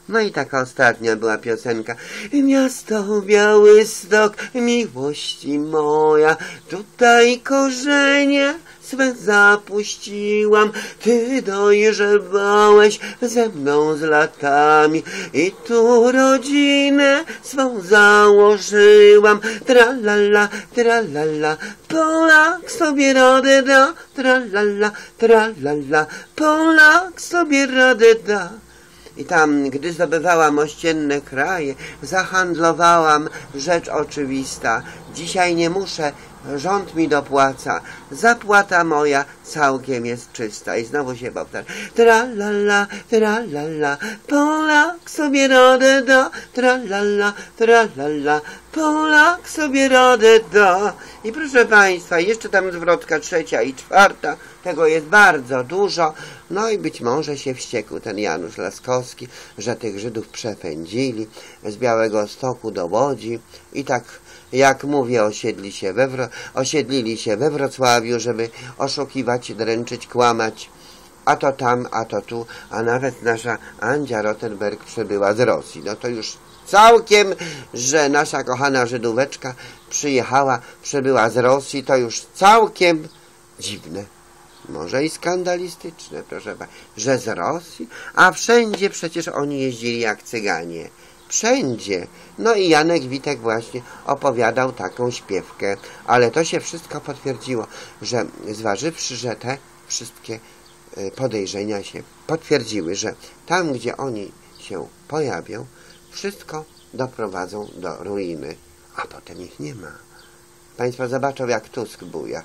No i taka ostatnia była piosenka. Miasto Białystok, miłości moja, tutaj korzenie swe zapuściłam. Ty dojrzewałeś ze mną z latami i tu rodzinę swą założyłam. Tralala, tralala, Polak sobie radę da. Tralala, tralala, Polak sobie radę da. I tam, gdy zdobywałam ościenne kraje, zahandlowałam rzecz oczywista. Dzisiaj nie muszę, rząd mi dopłaca. Zapłata moja całkiem jest czysta. I znowu się powtarza. Tralala, tralala, Polak sobie radę da. Tralala, tralala, Polak sobie radę da. I proszę Państwa, jeszcze tam zwrotka trzecia i czwarta. Tego jest bardzo dużo. No i być może się wściekł ten Janusz Laskowski, że tych Żydów przepędzili z Białegostoku do Łodzi i tak, jak mówię, osiedli się we Wro osiedlili się we Wrocławiu, żeby oszukiwać, dręczyć, kłamać. A to tam, a to tu, a nawet nasza Andzia Rottenberg przybyła z Rosji. No to już całkiem, że nasza kochana Żydóweczka przyjechała, przybyła z Rosji, to już całkiem dziwne. Może i skandalistyczne, proszę pana, że z Rosji, a wszędzie przecież oni jeździli jak cyganie. Wszędzie. No i Janek Witek właśnie opowiadał taką śpiewkę, ale to się wszystko potwierdziło, że zważywszy, że te wszystkie podejrzenia się potwierdziły, że tam, gdzie oni się pojawią, wszystko doprowadzą do ruiny, a potem ich nie ma. Państwo zobaczą, jak Tusk buja,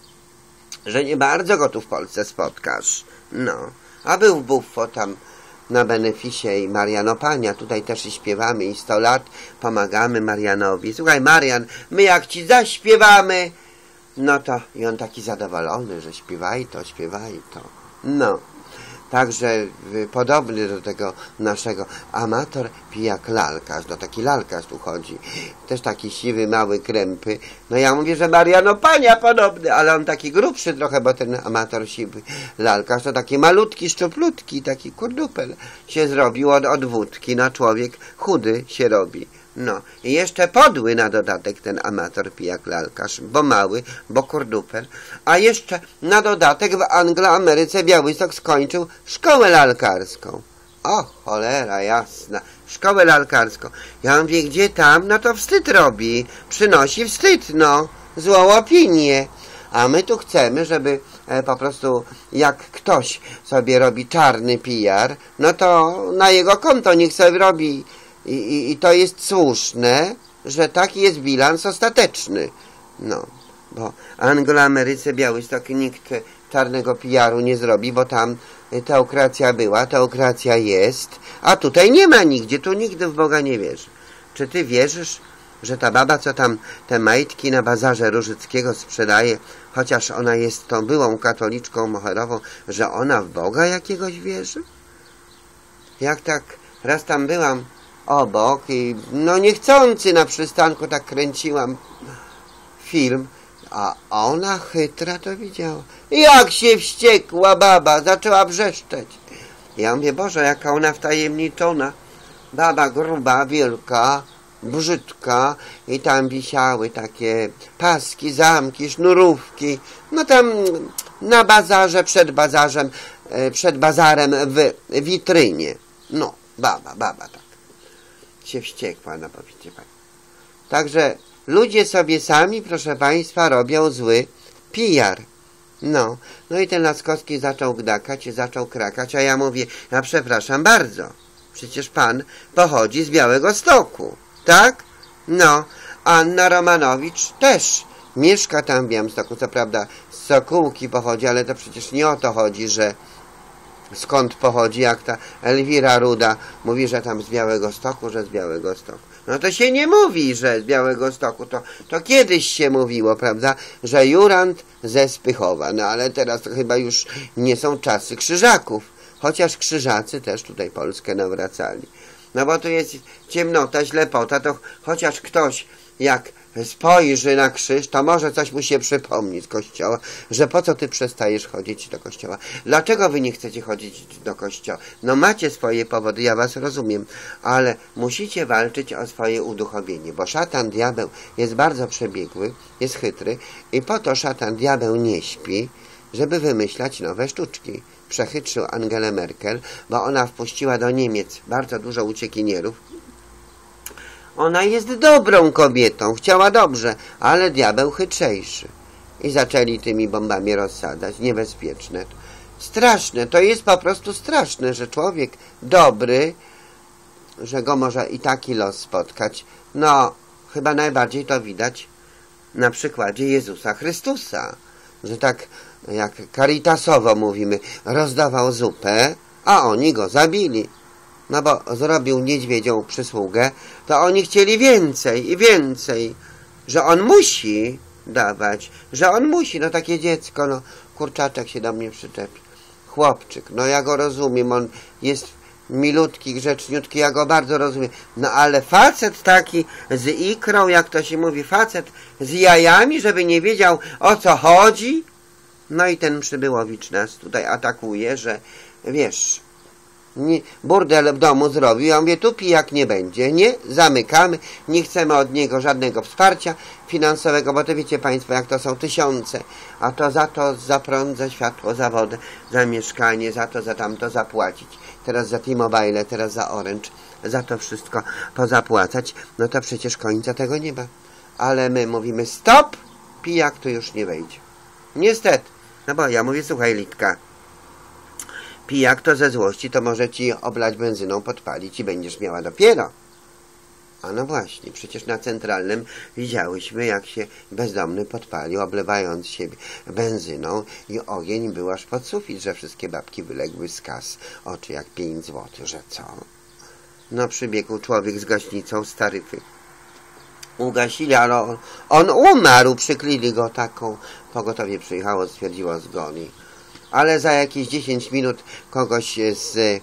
że nie bardzo go tu w Polsce spotkasz. No, a był w Buffo tam na beneficie i Marian Opania, tutaj też i śpiewamy i sto lat pomagamy Marianowi. Słuchaj, Marian, my jak ci zaśpiewamy, no to i on taki zadowolony, że śpiewaj to, śpiewaj to. No, także podobny do tego naszego amator pijak lalkarz, no taki lalkarz tu chodzi, też taki siwy, mały, krępy. No ja mówię, że Marian Opania podobny, ale on taki grubszy trochę, bo ten amator siwy lalkarz to taki malutki, szczuplutki, taki kurdupel się zrobił od, od wódki, no człowiek chudy się robi. No i jeszcze podły na dodatek ten amator pijak lalkarz, bo mały, bo kurdupel, a jeszcze na dodatek w Anglo-Ameryce Białystok skończył szkołę lalkarską. O, cholera jasna, szkołę lalkarską. Ja mówię, gdzie tam? No to wstyd robi, przynosi wstyd, no, złą opinię. A my tu chcemy, żeby e, po prostu jak ktoś sobie robi czarny P R, no to na jego konto niech sobie robi. I, i, I to jest słuszne, że taki jest bilans ostateczny. No, bo Anglo-Ameryce Białystok nikt czarnego P R u nie zrobi, bo tam teokracja była, teokracja jest, a tutaj nie ma nigdzie, tu nigdy w Boga nie wierzy. Czy ty wierzysz, że ta baba, co tam te majtki na bazarze Różyckiego sprzedaje, chociaż ona jest tą byłą katoliczką moherową, że ona w Boga jakiegoś wierzy? Jak tak raz tam byłam obok i no niechcący na przystanku tak kręciłam film, a ona chytra to widziała. Jak się wściekła baba, zaczęła wrzeszczeć. Ja mówię, Boże, jaka ona wtajemniczona. Baba gruba, wielka, brzydka i tam wisiały takie paski, zamki, sznurówki. No tam na bazarze, przed bazarzem, przed bazarem w witrynie. No, baba, baba tak się wściekła, no powiedzcie pani. Także ludzie sobie sami, proszę państwa, robią zły P R. No, no i ten Laskowski zaczął gdakać, zaczął krakać, a ja mówię, ja przepraszam bardzo, przecież pan pochodzi z Białegostoku, tak? No, Anna Romanowicz też mieszka tam w Białymstoku, co prawda z Sokółki pochodzi, ale to przecież nie o to chodzi, że skąd pochodzi, jak ta Elwira Ruda mówi, że tam z Białegostoku, że z Białegostoku. No to się nie mówi, że z Białegostoku, to, to kiedyś się mówiło, prawda, że Jurand ze Spychowa, no ale teraz to chyba już nie są czasy Krzyżaków, chociaż Krzyżacy też tutaj Polskę nawracali. No bo tu jest ciemnota, ślepota, to chociaż ktoś jak spojrzy na krzyż, to może coś mu się przypomni z kościoła, że po co ty przestajesz chodzić do kościoła? Dlaczego wy nie chcecie chodzić do kościoła? No macie swoje powody, ja was rozumiem, ale musicie walczyć o swoje uduchowienie, bo szatan, diabeł jest bardzo przebiegły, jest chytry i po to szatan, diabeł nie śpi, żeby wymyślać nowe sztuczki. Przechytrzył Angelę Merkel, bo ona wpuściła do Niemiec bardzo dużo uciekinierów. Ona jest dobrą kobietą, chciała dobrze, ale diabeł chytrzejszy. I zaczęli tymi bombami rozsadzać, niebezpieczne. Straszne, to jest po prostu straszne, że człowiek dobry, że go może i taki los spotkać. No, chyba najbardziej to widać na przykładzie Jezusa Chrystusa, że tak jak caritasowo mówimy, rozdawał zupę, a oni go zabili. No bo zrobił niedźwiedzią przysługę, to oni chcieli więcej i więcej, że on musi dawać, że on musi, no takie dziecko, no kurczaczek się do mnie przyczepi, chłopczyk, no ja go rozumiem, on jest milutki, grzeczniutki, ja go bardzo rozumiem, no ale facet taki z ikrą, jak to się mówi, facet z jajami, żeby nie wiedział, o co chodzi. No i ten Przybyłowicz nas tutaj atakuje, że wiesz, nie, burdel w domu zrobił. Ja mówię, tu pijak nie będzie, nie, zamykamy, nie chcemy od niego żadnego wsparcia finansowego, bo to wiecie państwo, jak to są tysiące, a to za to, za prąd, za światło, za wodę, za mieszkanie, za to, za tamto zapłacić, teraz za T-Mobile, teraz za Orange, za to wszystko pozapłacać, no to przecież końca tego nie ma. Ale my mówimy, stop, pijak tu już nie wejdzie. Niestety, no bo ja mówię, słuchaj Litka, pijak to ze złości to może ci oblać benzyną, podpalić i będziesz miała dopiero. A no właśnie, przecież na Centralnym widziałyśmy, jak się bezdomny podpalił, oblewając siebie benzyną i ogień był aż pod sufit, że wszystkie babki wyległy z kas, oczy jak pięć złotych, że co? No przybiegł człowiek z gaśnicą z taryfy. Ugasili, ale on, on umarł, przykryli go taką, pogotowie przyjechało, stwierdziło zgoni. Ale za jakieś dziesięć minut kogoś z e,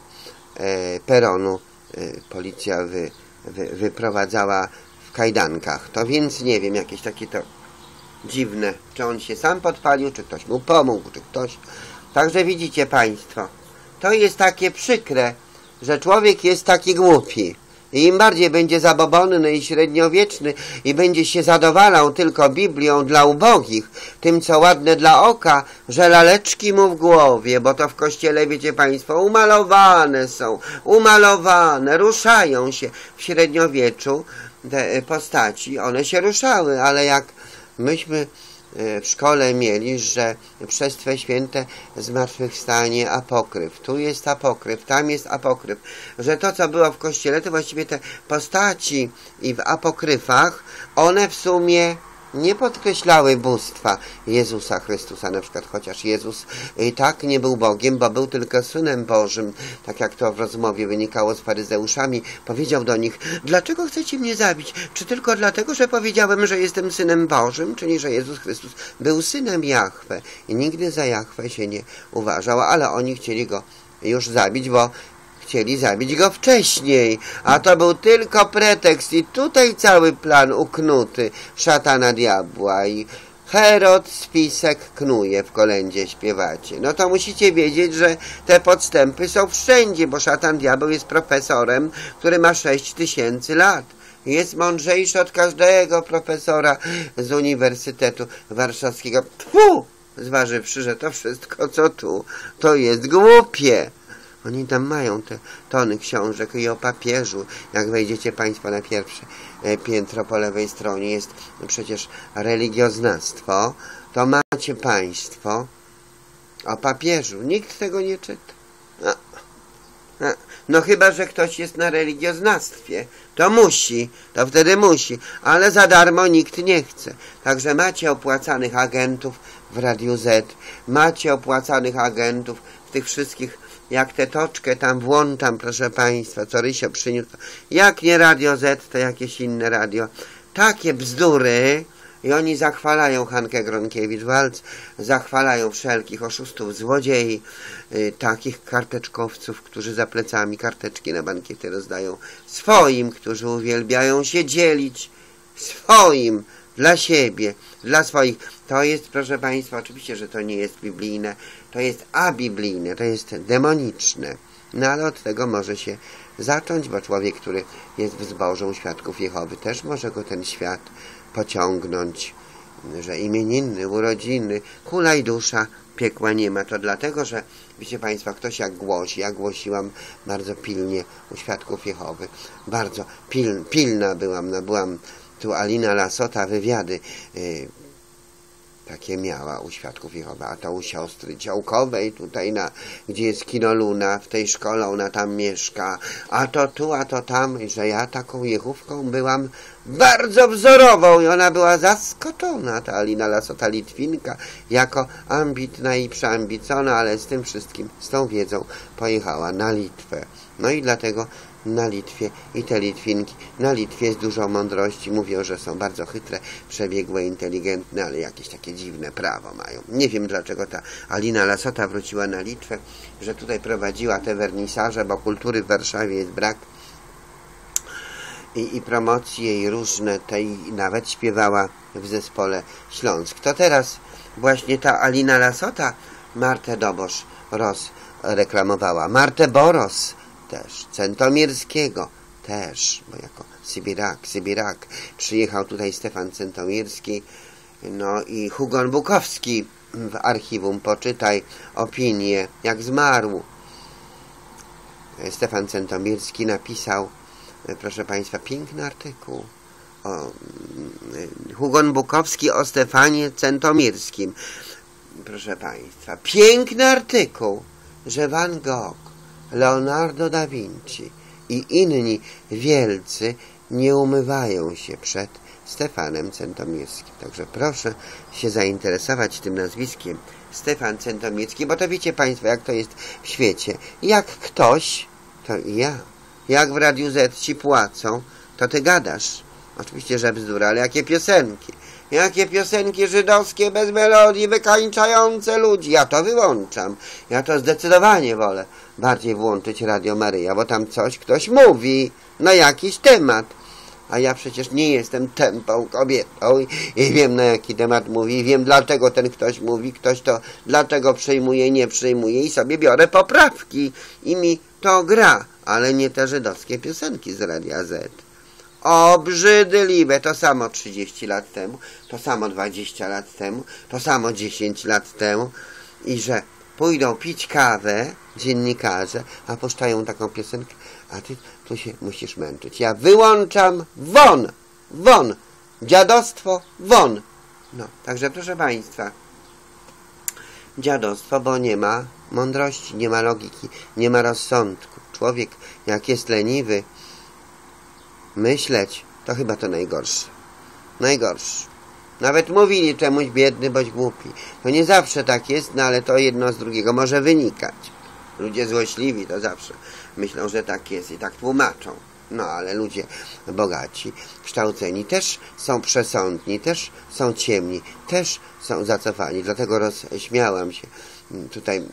peronu e, policja wy, wy, wyprowadzała w kajdankach. To więc nie wiem, jakieś takie to dziwne, czy on się sam podpalił, czy ktoś mu pomógł, czy ktoś. Także widzicie państwo, to jest takie przykre, że człowiek jest taki głupi. I im bardziej będzie zabobonny i średniowieczny i będzie się zadowalał tylko Biblią dla ubogich, tym co ładne dla oka, że laleczki mu w głowie, bo to w kościele, wiecie państwo, umalowane są, umalowane, ruszają się w średniowieczu te postaci, one się ruszały, ale jak myśmy w szkole mieli, że przez Twe święte zmartwychwstanie apokryf. Tu jest apokryf, tam jest apokryf. Że to, co było w kościele, to właściwie te postaci i w apokryfach, one w sumie nie podkreślały bóstwa Jezusa Chrystusa, na przykład, chociaż Jezus i tak nie był Bogiem, bo był tylko Synem Bożym, tak jak to w rozmowie wynikało z faryzeuszami, powiedział do nich, dlaczego chcecie mnie zabić? Czy tylko dlatego, że powiedziałem, że jestem Synem Bożym, czyli że Jezus Chrystus był Synem Jahwe i nigdy za Jahwe się nie uważał, ale oni chcieli go już zabić, bo chcieli zabić go wcześniej, a to był tylko pretekst i tutaj cały plan uknuty szatana diabła i Herod spisek knuje, w kolędzie śpiewacie. No to musicie wiedzieć, że te podstępy są wszędzie, bo szatan diabeł jest profesorem, który ma sześć tysięcy lat. Jest mądrzejszy od każdego profesora z Uniwersytetu Warszawskiego. Tfu! Zważywszy, że to wszystko, co tu, to jest głupie. Oni tam mają te tony książek i o papieżu. Jak wejdziecie państwo na pierwsze piętro po lewej stronie jest przecież religioznawstwo, to macie państwo o papieżu. Nikt tego nie czyta. No, no, no chyba, że ktoś jest na religioznawstwie. To musi, to wtedy musi, ale za darmo nikt nie chce. Także macie opłacanych agentów w Radiu Z, macie opłacanych agentów w tych wszystkich, jak tę toczkę tam włączam, proszę państwa, co Rysio przyniósł, jak nie Radio Z, to jakieś inne radio. Takie bzdury i oni zachwalają Hankę Gronkiewicz-Waltz, zachwalają wszelkich oszustów, złodziei, y, takich karteczkowców, którzy za plecami karteczki na bankiety rozdają swoim, którzy uwielbiają się dzielić, swoim dla siebie, dla swoich. To jest, proszę Państwa, oczywiście, że to nie jest biblijne, to jest abiblijne, to jest demoniczne. No ale od tego może się zacząć, bo człowiek, który jest w zbożu Świadków Jehowy, też może go ten świat pociągnąć, że imieniny, urodziny, hulaj dusza, piekła nie ma. To dlatego, że wiecie Państwo, ktoś jak głosi, ja głosiłam bardzo pilnie u Świadków Jehowy, bardzo pil, pilna byłam, no byłam tu Alina Lasota, wywiady yy, takie miała u Świadków Jehowy, a to u siostry Działkowej, tutaj na, gdzie jest Kino Luna, w tej szkole ona tam mieszka, a to tu, a to tam, i że ja taką Jehówką byłam bardzo wzorową i ona była zaskoczona, ta Alina Lasota, Litwinka, jako ambitna i przeambicona, ale z tym wszystkim, z tą wiedzą pojechała na Litwę. No i dlatego na Litwie i te Litwinki, na Litwie jest dużo mądrości, mówią, że są bardzo chytre, przebiegłe, inteligentne, ale jakieś takie dziwne prawo mają. Nie wiem, dlaczego ta Alina Lasota wróciła na Litwę, że tutaj prowadziła te wernisaże, bo kultury w Warszawie jest brak i, i promocji jej różne, tej nawet śpiewała w zespole Śląsk. To teraz właśnie ta Alina Lasota Martę Dobosz rozreklamowała, Martę Boros też, Centomirskiego też, bo jako Sybirak, Sybirak przyjechał tutaj Stefan Centomirski, no i Hugon Bukowski w archiwum, poczytaj opinię, jak zmarł. Stefan Centomirski napisał, proszę Państwa, piękny artykuł o Hugon Bukowski o Stefanie Centomirskim. Proszę Państwa, piękny artykuł, że Van Gogh, Leonardo da Vinci i inni wielcy nie umywają się przed Stefanem Centomirskim. Także proszę się zainteresować tym nazwiskiem Stefan Centomirski, bo to wiecie Państwo, jak to jest w świecie. Jak ktoś, to i ja. Jak w Radiu Z ci płacą, to ty gadasz. Oczywiście, że bzdura, ale jakie piosenki. Jakie piosenki żydowskie bez melodii, wykańczające ludzi. Ja to wyłączam. Ja to zdecydowanie wolę bardziej włączyć Radio Maryja, bo tam coś ktoś mówi na jakiś temat. A ja przecież nie jestem tępą kobietą i, i wiem, na jaki temat mówi, i wiem, dlaczego ten ktoś mówi, ktoś to dlaczego przyjmuje, nie przyjmuje i sobie biorę poprawki i mi to gra, ale nie te żydowskie piosenki z Radia Z. Obrzydliwe, to samo trzydzieści lat temu, to samo dwadzieścia lat temu, to samo dziesięć lat temu i że pójdą pić kawę dziennikarze, a puszczają taką piosenkę, a ty tu się musisz męczyć. Ja wyłączam, won, won, dziadostwo, won. No, także proszę Państwa, dziadostwo, bo nie ma mądrości, nie ma logiki, nie ma rozsądku. Człowiek, jak jest leniwy, myśleć, to chyba to najgorsze. Najgorsze. Nawet mówili czemuś biedny bądź głupi. To nie zawsze tak jest, no ale to jedno z drugiego może wynikać. Ludzie złośliwi to zawsze myślą, że tak jest i tak tłumaczą. No ale ludzie bogaci, kształceni też są przesądni, też są ciemni, też są zacofani. Dlatego rozśmiałam się tutaj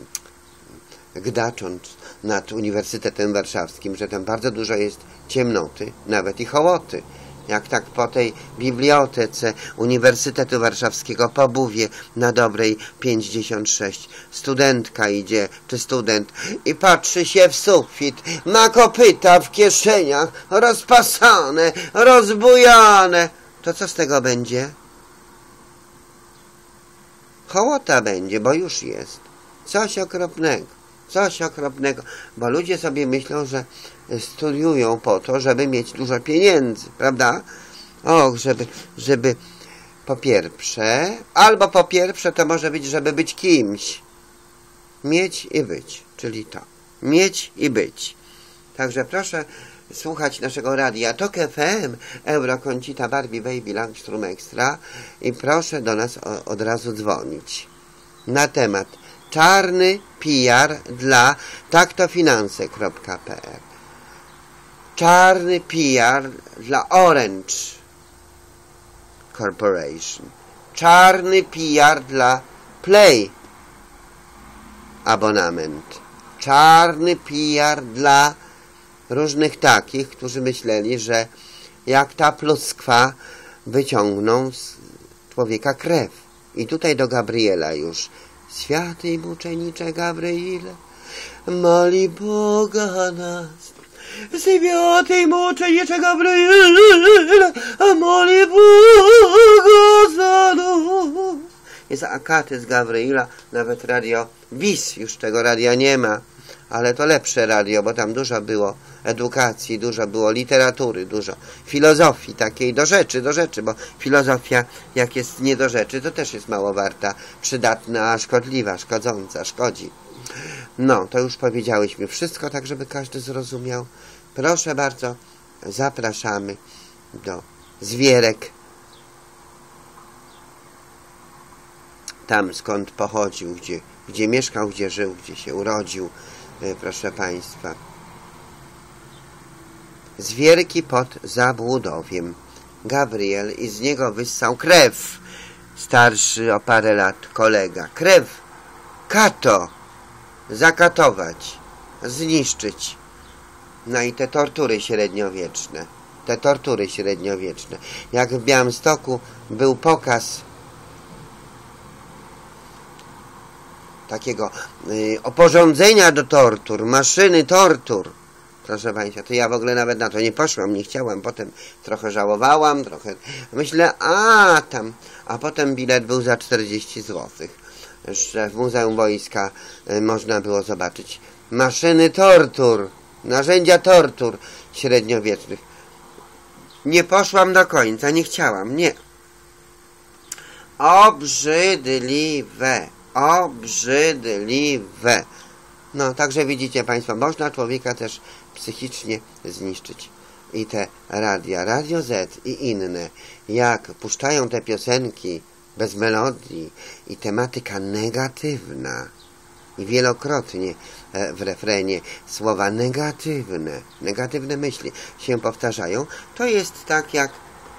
gdacząc nad Uniwersytetem Warszawskim, że tam bardzo dużo jest ciemnoty, nawet i hołoty. Jak tak po tej bibliotece Uniwersytetu Warszawskiego po Buwie na Dobrej pięćdziesiąt sześć studentka idzie, czy student i patrzy się w sufit, ma kopyta w kieszeniach, rozpasane, rozbujane. To co z tego będzie? Hołota będzie, bo już jest. Coś okropnego. Coś okropnego, bo ludzie sobie myślą, że studiują po to, żeby mieć dużo pieniędzy, prawda? Och, żeby, żeby po pierwsze, albo po pierwsze to może być, żeby być kimś. Mieć i być, czyli to. Mieć i być. Także proszę słuchać naszego radia Tok F M, Eurokącita, Barbie, Baby, Langstrom Extra i proszę do nas o, od razu dzwonić na temat czarny P R dla taktofinanse kropka p l. Czarny P R dla Orange Corporation. Czarny P R dla Play abonament. Czarny P R dla różnych takich, którzy myśleli, że jak ta pluskwa wyciągną z człowieka krew. I tutaj do Gabriela już. Święty muczenicze Gabriele, mali Boga nas. Święty muczenicze Gabriele, mali Boga za nas. Jest akaty z Gabriela, nawet radio WiS, już tego radia nie ma, ale to lepsze radio, bo tam dużo było edukacji, dużo było literatury, dużo filozofii takiej do rzeczy, do rzeczy, bo filozofia jak jest nie do rzeczy, to też jest mało warta, przydatna, a szkodliwa, szkodząca, szkodzi. No, to już powiedziałyśmy wszystko, tak żeby każdy zrozumiał. Proszę bardzo, zapraszamy do Zwierek. Tam skąd pochodził, gdzie, gdzie mieszkał, gdzie żył, gdzie się urodził, proszę Państwa. Zwierki pod Zabłudowiem. Gabriel i z niego wyssał krew. Starszy o parę lat kolega. Krew. Kato. Zakatować. Zniszczyć. No i te tortury średniowieczne. Te tortury średniowieczne. Jak w Białymstoku był pokaz takiego y, oporządzenia do tortur, maszyny tortur. Proszę Państwa, to ja w ogóle nawet na to nie poszłam, nie chciałam, potem trochę żałowałam, trochę myślę, a tam, a potem bilet był za czterdzieści złotych. Jeszcze w Muzeum Wojska y, można było zobaczyć maszyny tortur, narzędzia tortur średniowiecznych. Nie poszłam do końca, nie chciałam, nie. Obrzydliwe. Obrzydliwe. No, także widzicie Państwo, można człowieka też psychicznie zniszczyć. I te radia, Radio Z i inne, jak puszczają te piosenki bez melodii i tematyka negatywna i wielokrotnie w refrenie słowa negatywne, negatywne myśli się powtarzają, to jest tak jak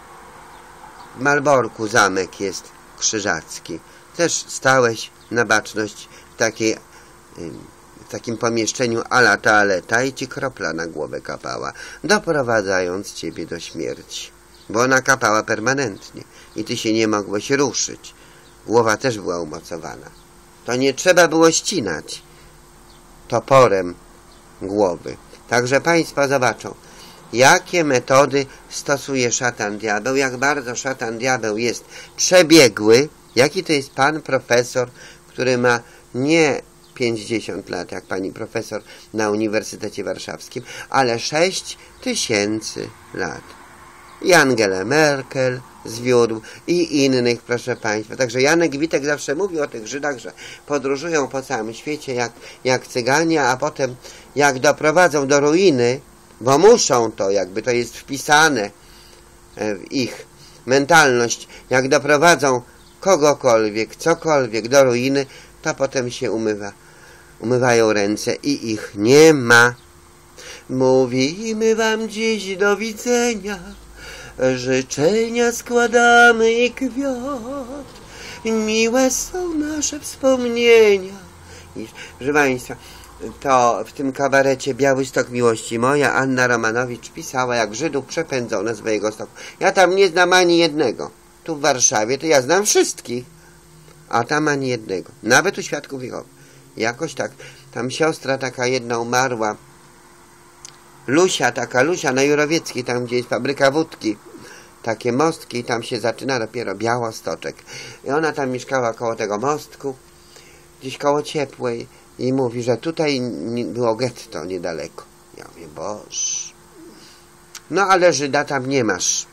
w Malborku zamek jest krzyżacki. Też stałeś na baczność w, takiej, w takim pomieszczeniu a la toaleta i ci kropla na głowę kapała, doprowadzając ciebie do śmierci. Bo ona kapała permanentnie i ty się nie mogłeś ruszyć. Głowa też była umocowana. To nie trzeba było ścinać toporem głowy. Także Państwo zobaczą, jakie metody stosuje szatan diabeł, jak bardzo szatan diabeł jest przebiegły. Jaki to jest pan profesor, który ma nie pięćdziesiąt lat, jak pani profesor na Uniwersytecie Warszawskim, ale sześć tysięcy lat. I Angelę Merkel zwiódł i innych, proszę Państwa. Także Janek Witek zawsze mówi o tych Żydach, że podróżują po całym świecie jak, jak cyganie, a potem jak doprowadzą do ruiny, bo muszą to, jakby to jest wpisane w ich mentalność, jak doprowadzą kogokolwiek, cokolwiek do ruiny, to potem się umywa. Umywają ręce i ich nie ma. Mówimy wam dziś do widzenia, życzenia składamy i kwiat. Miłe są nasze wspomnienia. I, proszę Państwa, to w tym kabarecie Białystok miłości moja Anna Romanowicz pisała, jak Żydów przepędzono z mojego stoku. Ja tam nie znam ani jednego. Tu w Warszawie to ja znam wszystkich, a tam ani jednego. Nawet u Świadków Jehowy. Jakoś tak. Tam siostra taka jedna umarła. Lusia, taka Lusia na Jurowieckiej, tam gdzie jest fabryka wódki. Takie mostki i tam się zaczyna dopiero Białostoczek. I ona tam mieszkała koło tego mostku, gdzieś koło Ciepłej. I mówi, że tutaj było getto niedaleko. Ja mówię, boż. No ale Żyda tam nie masz.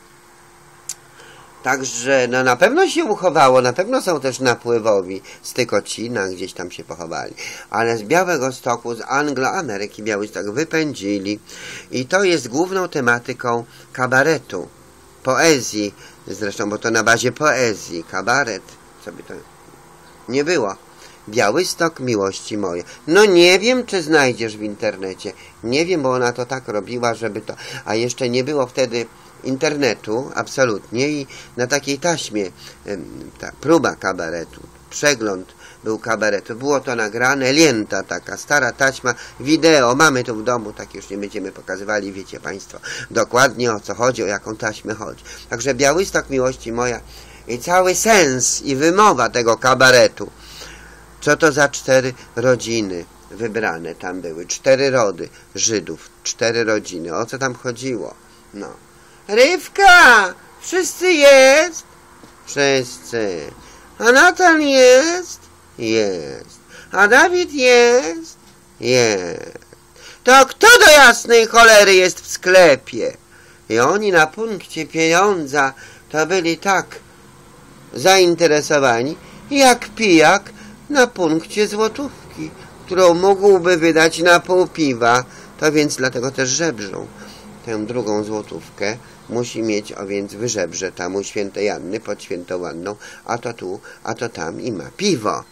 Także no na pewno się uchowało, na pewno są też napływowi z Tykocina, gdzieś tam się pochowali. Ale z Białegostoku, z Anglo-Ameryki Białystok wypędzili. I to jest główną tematyką kabaretu, poezji. Zresztą, bo to na bazie poezji, kabaret, co by to nie było. Białystok miłości moje. No nie wiem, czy znajdziesz w internecie. Nie wiem, bo ona to tak robiła, żeby to... A jeszcze nie było wtedy internetu, absolutnie. I na takiej taśmie ta próba kabaretu, przegląd był kabaret. Było to nagrane, lenta taka, stara taśma, wideo, mamy tu w domu, tak już nie będziemy pokazywali, wiecie Państwo dokładnie o co chodzi, o jaką taśmę chodzi. Także Białystok miłości moja i cały sens i wymowa tego kabaretu. Co to za cztery rodziny wybrane tam były? Cztery rody Żydów, cztery rodziny. O co tam chodziło? No. Rywka! Wszyscy jest? Wszyscy. A Natan jest? Jest. A Dawid jest? Jest. To kto do jasnej cholery jest w sklepie? I oni na punkcie pieniądza to byli tak zainteresowani, jak pijak na punkcie złotówki, którą mógłby wydać na pół piwa, to więc dlatego też żebrzą. Tę drugą złotówkę musi mieć, o więc wyżebrze tam u świętej Anny pod świętą Anną, a to tu, a to tam i ma piwo.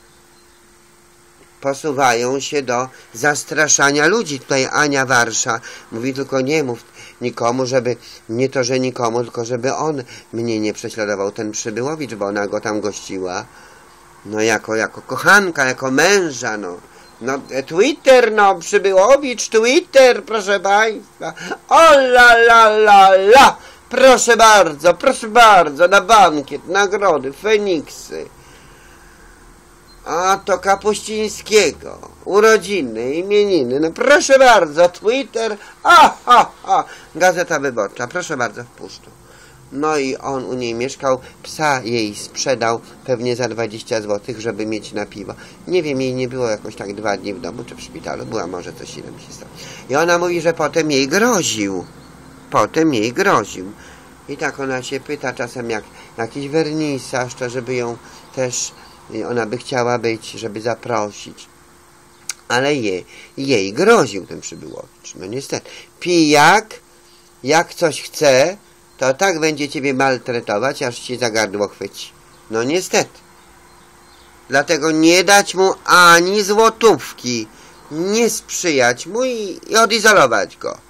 Posuwają się do zastraszania ludzi. Tutaj Ania Warsza mówi, tylko nie mów nikomu, żeby, nie to, że nikomu, tylko żeby on mnie nie prześladował, ten Przybyłowicz, bo ona go tam gościła. No jako, jako kochanka, jako męża, no. No Twitter, no Przybyłowicz, Twitter, proszę Państwa. O la la la la! Proszę bardzo, proszę bardzo, na bankiet, nagrody, Feniksy. A to Kapuścińskiego, urodziny, imieniny, no proszę bardzo, Twitter, a, a, a, Gazeta Wyborcza, proszę bardzo, wpuszczą. No i on u niej mieszkał, psa jej sprzedał pewnie za dwadzieścia złotych, żeby mieć na piwo. Nie wiem, jej nie było jakoś tak dwa dni w domu czy w szpitalu, była może coś innego się stało. I ona mówi, że potem jej groził, potem jej groził. I tak ona się pyta czasem, jak jakiś wernisaż, to żeby ją też, ona by chciała być, żeby zaprosić. Ale jej, jej groził ten Przybyłowicz, no niestety. Pijak, jak coś chce, to tak będzie ciebie maltretować, aż ci za gardło chwyci. No niestety. Dlatego nie dać mu ani złotówki, nie sprzyjać mu i, i odizolować go.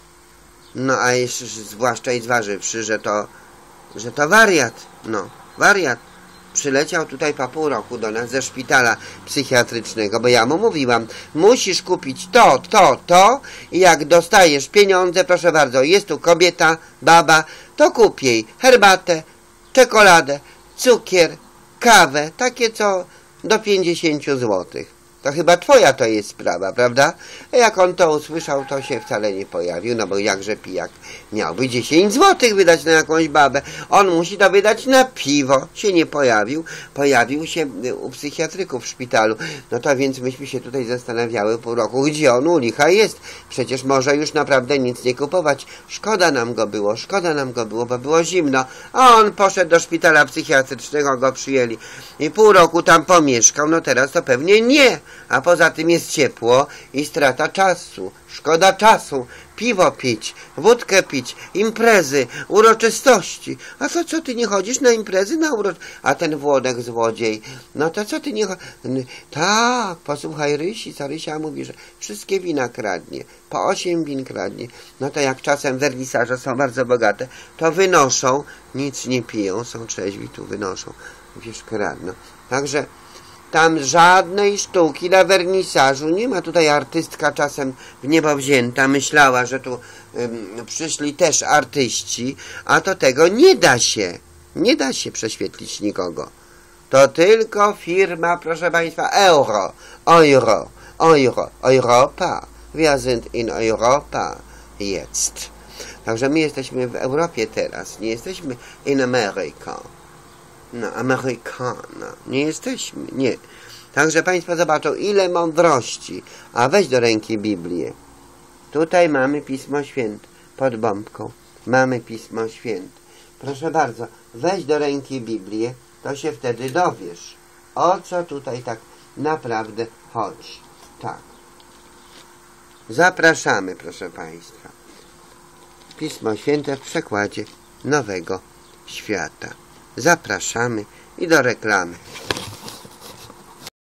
No a jeszcze, zwłaszcza i zważywszy, że to, że to wariat, no, wariat. Przyleciał tutaj po pół roku do nas ze szpitala psychiatrycznego, bo ja mu mówiłam, musisz kupić to, to, to i jak dostajesz pieniądze, proszę bardzo, jest tu kobieta, baba, to kup jej herbatę, czekoladę, cukier, kawę, takie co do pięćdziesięciu złotych. To chyba twoja to jest sprawa, prawda? A jak on to usłyszał, to się wcale nie pojawił, no bo jakże pijak miałby dziesięć złotych wydać na jakąś babę. On musi to wydać na piwo. Się nie pojawił. Pojawił się u psychiatryków w szpitalu. No to więc myśmy się tutaj zastanawiały pół roku, gdzie on u licha jest. Przecież może już naprawdę nic nie kupować. Szkoda nam go było, szkoda nam go było, bo było zimno. A on poszedł do szpitala psychiatrycznego, go przyjęli. I pół roku tam pomieszkał, no teraz to pewnie nie. A poza tym jest ciepło i strata czasu. Szkoda czasu. Piwo pić, wódkę pić, imprezy, uroczystości. A to co, ty nie chodzisz na imprezy, na uroczystości? A ten Włodek złodziej, no to co ty nie chodzisz? Tak, posłuchaj Rysi, co Rysia mówi, że wszystkie wina kradnie, po osiem win kradnie. No to jak czasem wernisaże są bardzo bogate, to wynoszą, nic nie piją, są trzeźwi, tu wynoszą, wiesz, kradną. Także tam żadnej sztuki na wernisażu nie ma. Tutaj artystka czasem w niebo wzięta myślała, że tu ym, przyszli też artyści, a to tego nie da się. Nie da się prześwietlić nikogo. To tylko firma, proszę Państwa, euro, euro, euro, Europa. Wir sind in Europa jetzt. Także my jesteśmy w Europie teraz, nie jesteśmy in America. No, Amerykana. Nie jesteśmy, nie. Także Państwo zobaczą, ile mądrości. A weź do ręki Biblię. Tutaj mamy Pismo Święte. Pod bombką mamy Pismo Święte. Proszę bardzo, weź do ręki Biblię, to się wtedy dowiesz, o co tutaj tak naprawdę chodzi. Tak. Zapraszamy, proszę Państwa. Pismo Święte w przekładzie Nowego Świata. Zapraszamy i do reklamy.